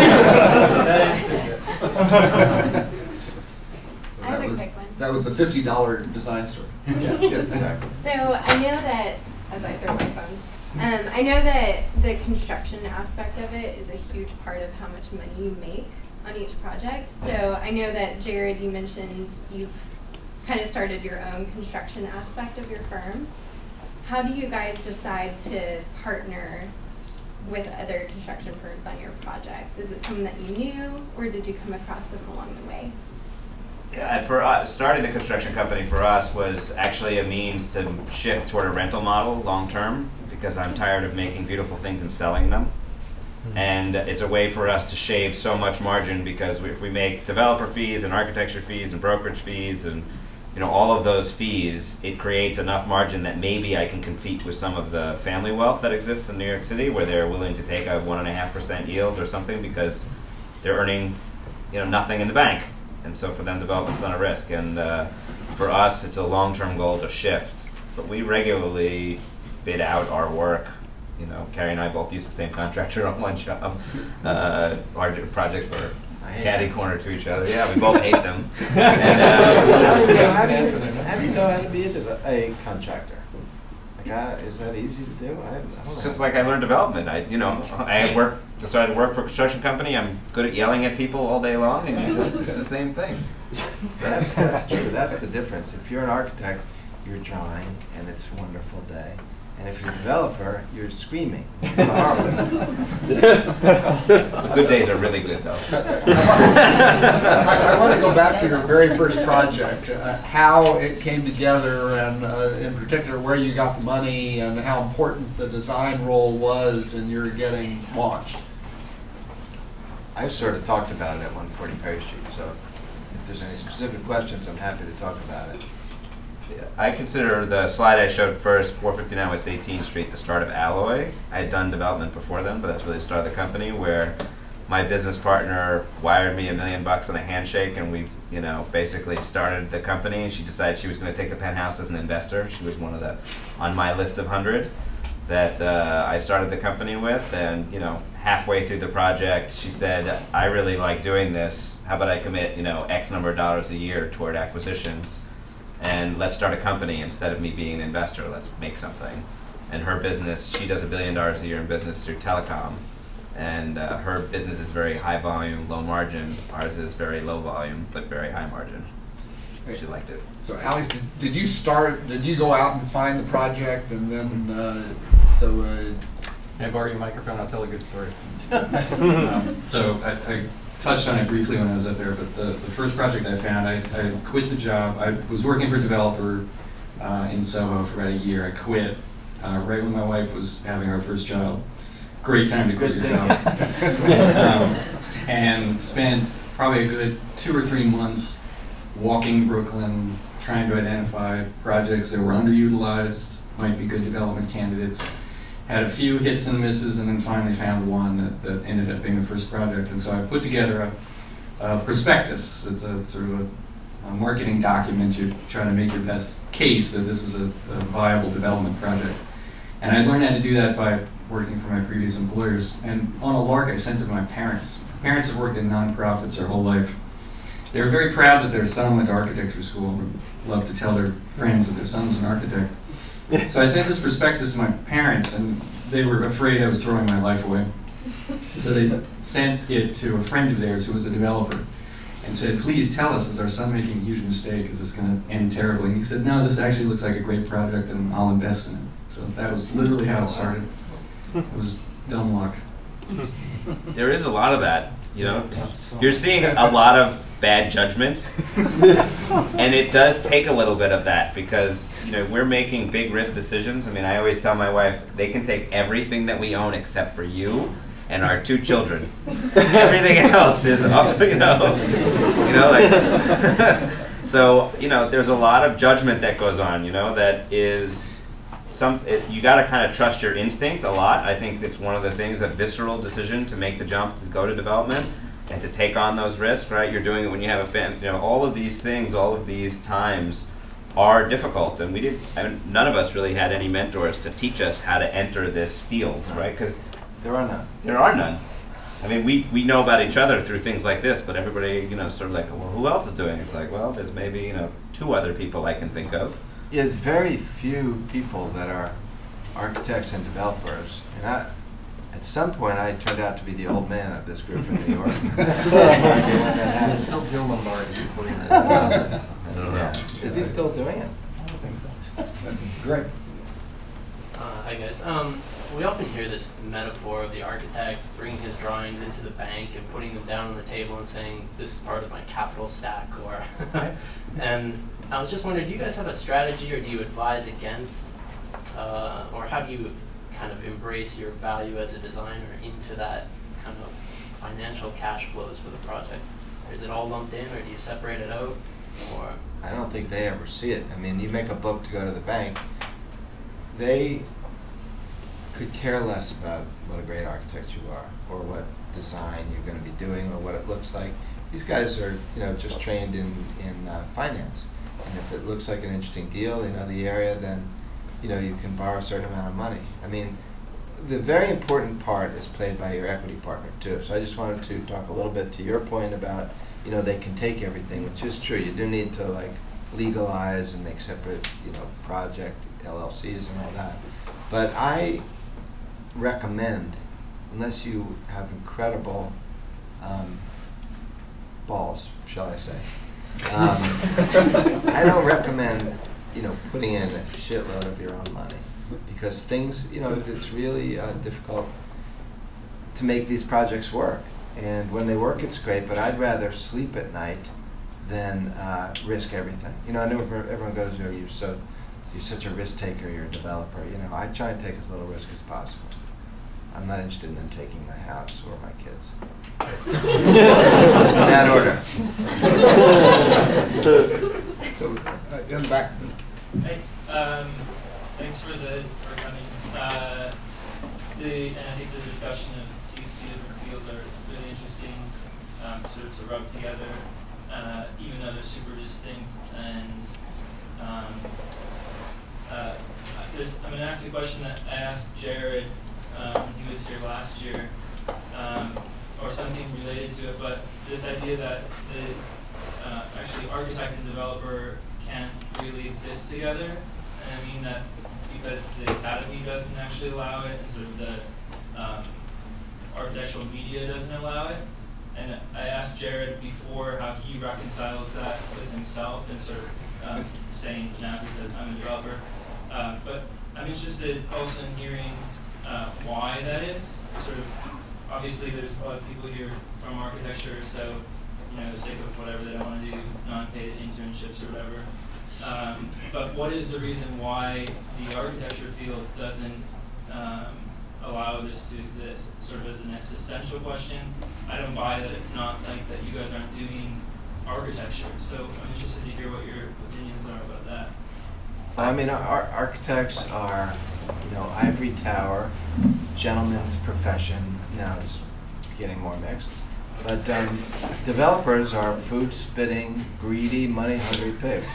So I have a quick one. that was the $50 design story. Yes, exactly. So I know that, as I throw my phone, I know that the construction aspect of it is a huge part of how much money you make on each project. So I know that, Jared, you mentioned you've kind of started your own construction aspect of your firm. How do you guys decide to partner with other construction firms on your projects? Is it something that you knew, or did you come across them along the way? Yeah, for us, starting the construction company for us was actually a means to shift toward a rental model long term, because I'm tired of making beautiful things and selling them. And it's a way for us to shave so much margin, because if we make developer fees and architecture fees and brokerage fees and all of those fees, it creates enough margin that maybe I can compete with some of the family wealth that exists in New York City, where they're willing to take a 1.5% yield or something because they're earning nothing in the bank. And so for them, development's not a risk. And for us, it's a long-term goal to shift. But we regularly bid out our work. Cary and I both use the same contractor on one job. Larger project for catty corner to each other. Yeah, we both hate them. And, how do you know how to be a contractor? Like, is that easy to do? I don't know. It's just like I learned development. I decided to work for a construction company. I'm good at yelling at people all day long, and it's the same thing. That's true. That's the difference. If you're an architect, you're drawing, and it's a wonderful day. And if you're a developer, you're screaming. It's horrible. The good days are really good, though. I want to go back to your very first project, how it came together, and in particular where you got the money and how important the design role was in your getting launched. I've sort of talked about it at 140 Perry Street, so if there's any specific questions, I'm happy to talk about it. I consider the slide I showed first, 459 West 18th Street, the start of Alloy. I had done development before them, but that's really the start of the company, where my business partner wired me $1 million on a handshake, and we, basically started the company. She decided she was going to take the penthouse as an investor. She was one of the on my list of 100 that I started the company with, and halfway through the project, she said, "I really like doing this. How about I commit, X number of dollars a year toward acquisitions? And let's start a company instead of me being an investor. Let's make something." And her business, she does $1 billion a year in business through telecom. And her business is very high volume, low margin. Ours is very low volume, but very high margin. She liked it. So Alex, did you go out and find the project, and then, Can I borrow your microphone? I'll tell a good story. So I touched on it briefly when I was up there, but the first project I found, I quit the job. I was working for a developer in Soho for about a year. I quit right when my wife was having our first child. Great time to quit your job. And spent probably a good 2 or 3 months walking Brooklyn, trying to identify projects that were underutilized, might be good development candidates. Had a few hits and misses, and then finally found one that ended up being the first project. And so I put together a prospectus. It's a sort of a marketing document. You're trying to make your best case that this is a viable development project. And I learned how to do that by working for my previous employers. And on a lark, I sent it to my parents. My parents have worked in nonprofits their whole life. They were very proud that their son went to architecture school and would love to tell their friends that their son was an architect. So I sent this prospectus to my parents, and they were afraid I was throwing my life away. So they sent it to a friend of theirs who was a developer and said, "Please tell us, is our son making a huge mistake? Is this going to end terribly?" And he said, "No, this actually looks like a great project, and I'll invest in it." So that was literally how it started. It was dumb luck. There is a lot of that, You're seeing a lot of bad judgment, and it does take a little bit of that because, we're making big risk decisions. I mean, I always tell my wife, they can take everything that we own except for you and our 2 children. Everything else is up to, so, there's a lot of judgment that goes on, that is, you got to kind of trust your instinct a lot. I think it's one of the things, a visceral decision to make the jump to go to development and to take on those risks, right? You're doing it when you have a family. All of these things, all of these times are difficult, and none of us really had any mentors to teach us how to enter this field, right? Because there are none. There are none. I mean, we know about each other through things like this, but everybody, sort of like, well, who else is doing it? It's like, well, there's maybe, 2 other people I can think of. There's very few people that are architects and developers, and at some point I turned out to be the old man of this group in New York. It's still Joe Lombardi. I don't know. Is he still doing it? I don't think so. Great. Hi guys. We often hear this metaphor of the architect bringing his drawings into the bank and putting them down on the table and saying, "This is part of my capital stack," or and I was just wondering, do you guys have a strategy, or do you advise against, or how do you kind of embrace your value as a designer into that kind of financial cash flows for the project? Or is it all lumped in, or do you separate it out? Or I don't think they ever see it. I mean, you make a book to go to the bank, they could care less about what a great architect you are, or what design you're going to be doing, or what it looks like. These guys are, just trained in finance. And if it looks like an interesting deal, they know the area, then, you can borrow a certain amount of money. I mean, the very important part is played by your equity partner, too. So I just wanted to talk a little bit to your point about, they can take everything, which is true. You do need to, legalize and make separate, project LLCs and all that. But I recommend, unless you have incredible balls, shall I say, I don't recommend, putting in a shitload of your own money, because things, you know, it's really difficult to make these projects work. And when they work, it's great, but I'd rather sleep at night than risk everything. You know, I know everyone goes, you know, you're such a risk taker, you're a developer. You know, I try and take as little risk as possible. I'm not interested in them taking my house or my kids. In that order. So, in the back. Hey, thanks for coming. And I think the discussion of these two different fields are really interesting sort of to rub together, even though they're super distinct. And I'm going to ask a question that I asked Jared when he was here last year, or something related to it, but this idea that the actually architect and developer can't really exist together. And I mean that because the academy doesn't actually allow it, and sort of the architectural media doesn't allow it. And I asked Jared before how he reconciles that with himself, and sort of saying now he says, I'm a developer. But I'm interested also in hearing why that is. Sort of, obviously there's a lot of people here from architecture, so you know, the sake of whatever, they don't want to do non-paid internships or whatever. But what is the reason why the architecture field doesn't allow this to exist? Sort of as an existential question. I don't buy that it's not like that you guys aren't doing architecture. So I'm interested to hear what your opinions are about that. I mean, our architects are, you know, ivory tower, gentleman's profession. Now it's getting more mixed. But developers are food-spitting, greedy, money-hungry pigs.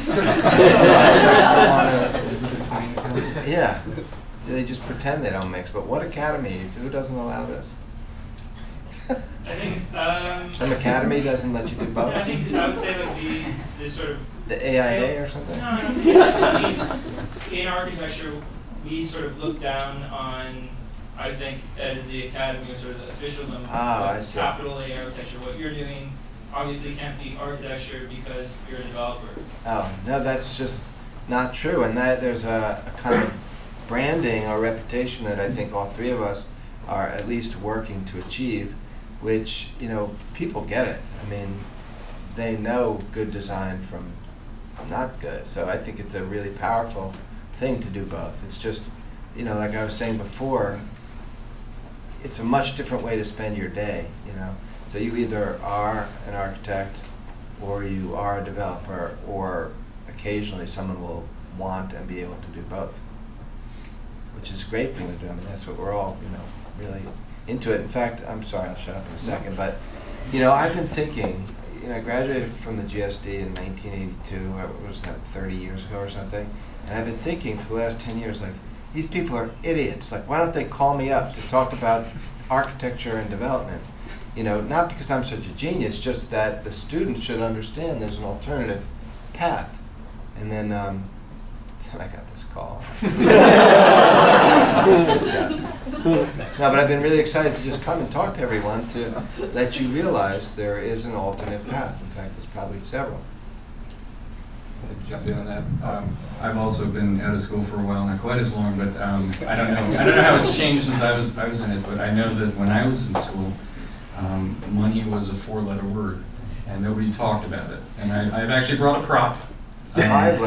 Yeah, they just pretend they don't mix. But what academy? Who doesn't allow this? I think some academy doesn't let you do both. I think I would say like the sort of the AIA or something. No, I mean, in architecture, we sort of look down on, I think, as the academy, or sort of the official capital A architecture. What you're doing obviously can't be architecture because you're a developer. Oh no, that's just not true. And that there's a kind of branding or reputation that I think all three of us are at least working to achieve, which, you know, people get it. I mean, they know good design from not good. So I think it's a really powerful thing to do both. It's just, you know, like I was saying before, it's a much different way to spend your day, you know. So you either are an architect or you are a developer, or occasionally someone will want and be able to do both, which is a great thing to do. I mean, that's what we're all, you know, really into it. In fact, I'm sorry, I'll shut up in a second, but, you know, I've been thinking, you know, I graduated from the GSD in 1982, what was that, 30 years ago or something, and I've been thinking for the last 10 years, like, these people are idiots. Like, why don't they call me up to talk about architecture and development? You know, not because I'm such a genius, just that the students should understand there's an alternative path. And then I got this call. This is fantastic. No, but I've been really excited to just come and talk to everyone to let you realize there is an alternate path. In fact, there's probably several. Jump in on that. I've also been out of school for a while, not quite as long, but I don't know. I don't know how it's changed since I was in it, but I know that when I was in school, money was a 4-letter word, and nobody talked about it. And I've actually brought a prop. It's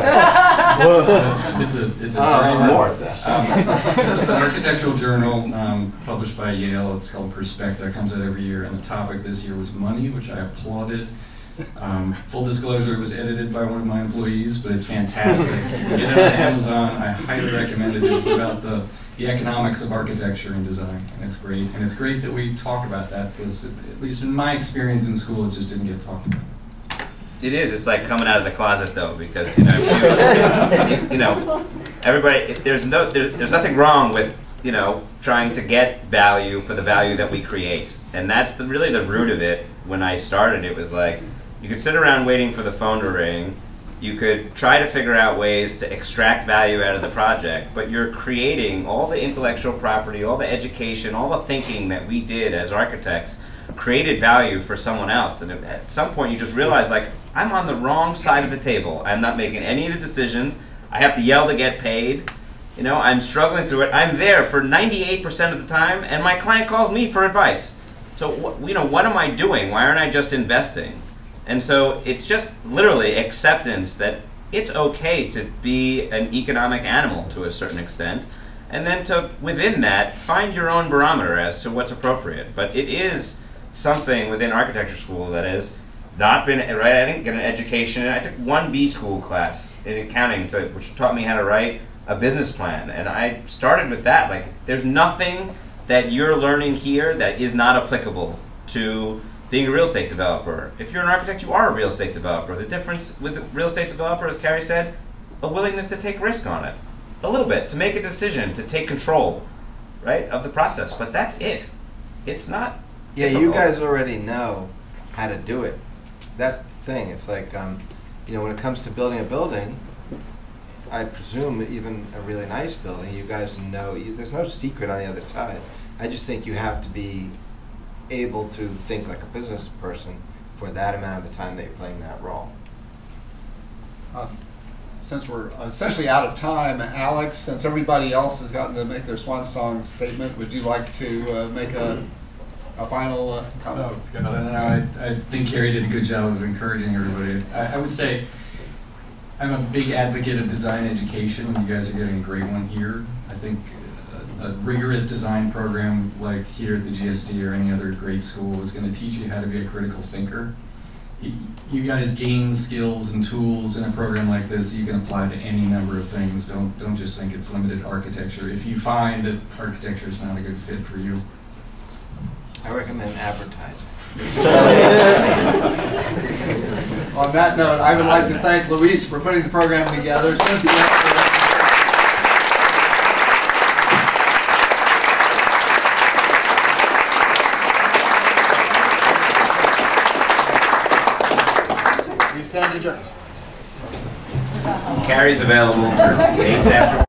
a more. This is an architectural journal published by Yale. It's called Perspecta. It comes out every year, and the topic this year was money, which I applauded. Full disclosure, it was edited by one of my employees, but it's fantastic. Get it on Amazon. I highly recommend it. It's about the economics of architecture and design, and it's great. And it's great that we talk about that, because at least in my experience in school, it just didn't get talked about. It is. It's like coming out of the closet, though, because you know, everybody. There's nothing wrong with, you know, trying to get value for the value that we create, and that's really the root of it. When I started, it was like you could sit around waiting for the phone to ring. You could try to figure out ways to extract value out of the project, but you're creating all the intellectual property, all the education, all the thinking that we did as architects created value for someone else. And at some point, you just realize, like, I'm on the wrong side of the table. I'm not making any of the decisions. I have to yell to get paid. You know, I'm struggling through it. I'm there for 98% of the time, and my client calls me for advice. So, you know, what am I doing? Why aren't I just investing? And so it's just literally acceptance that it's okay to be an economic animal to a certain extent, and then to, within that, find your own barometer as to what's appropriate. But it is something within architecture school that has not been, right, I didn't get an education. I took one B school class in accounting, which taught me how to write a business plan. And I started with that. Like, there's nothing that you're learning here that is not applicable to being a real estate developer. If you're an architect, you are a real estate developer. The difference with a real estate developer, as Cary said, a willingness to take risk on it. A little bit, to make a decision, to take control, right, of the process. But that's it. It's not difficult. You guys already know how to do it. That's the thing. It's like, you know, when it comes to building a building, I presume even a really nice building, you guys know, there's no secret on the other side. I just think you have to be able to think like a business person for that amount of the time that you're playing that role. Since we're essentially out of time, Alex, since everybody else has gotten to make their swan song statement, would you like to make a final comment? Oh, God, I think Cary did a good job of encouraging everybody. I would say I'm a big advocate of design education, and you guys are getting a great one here. I think a rigorous design program like here at the GSD or any other great school is going to teach you how to be a critical thinker. You guys gain skills and tools in a program like this you can apply to any number of things. Don't just think it's limited to architecture. If you find that architecture is not a good fit for you, I recommend advertising. On that note, I would like to thank Luis for putting the program together. We stand adjourned. Cary's available for dates after.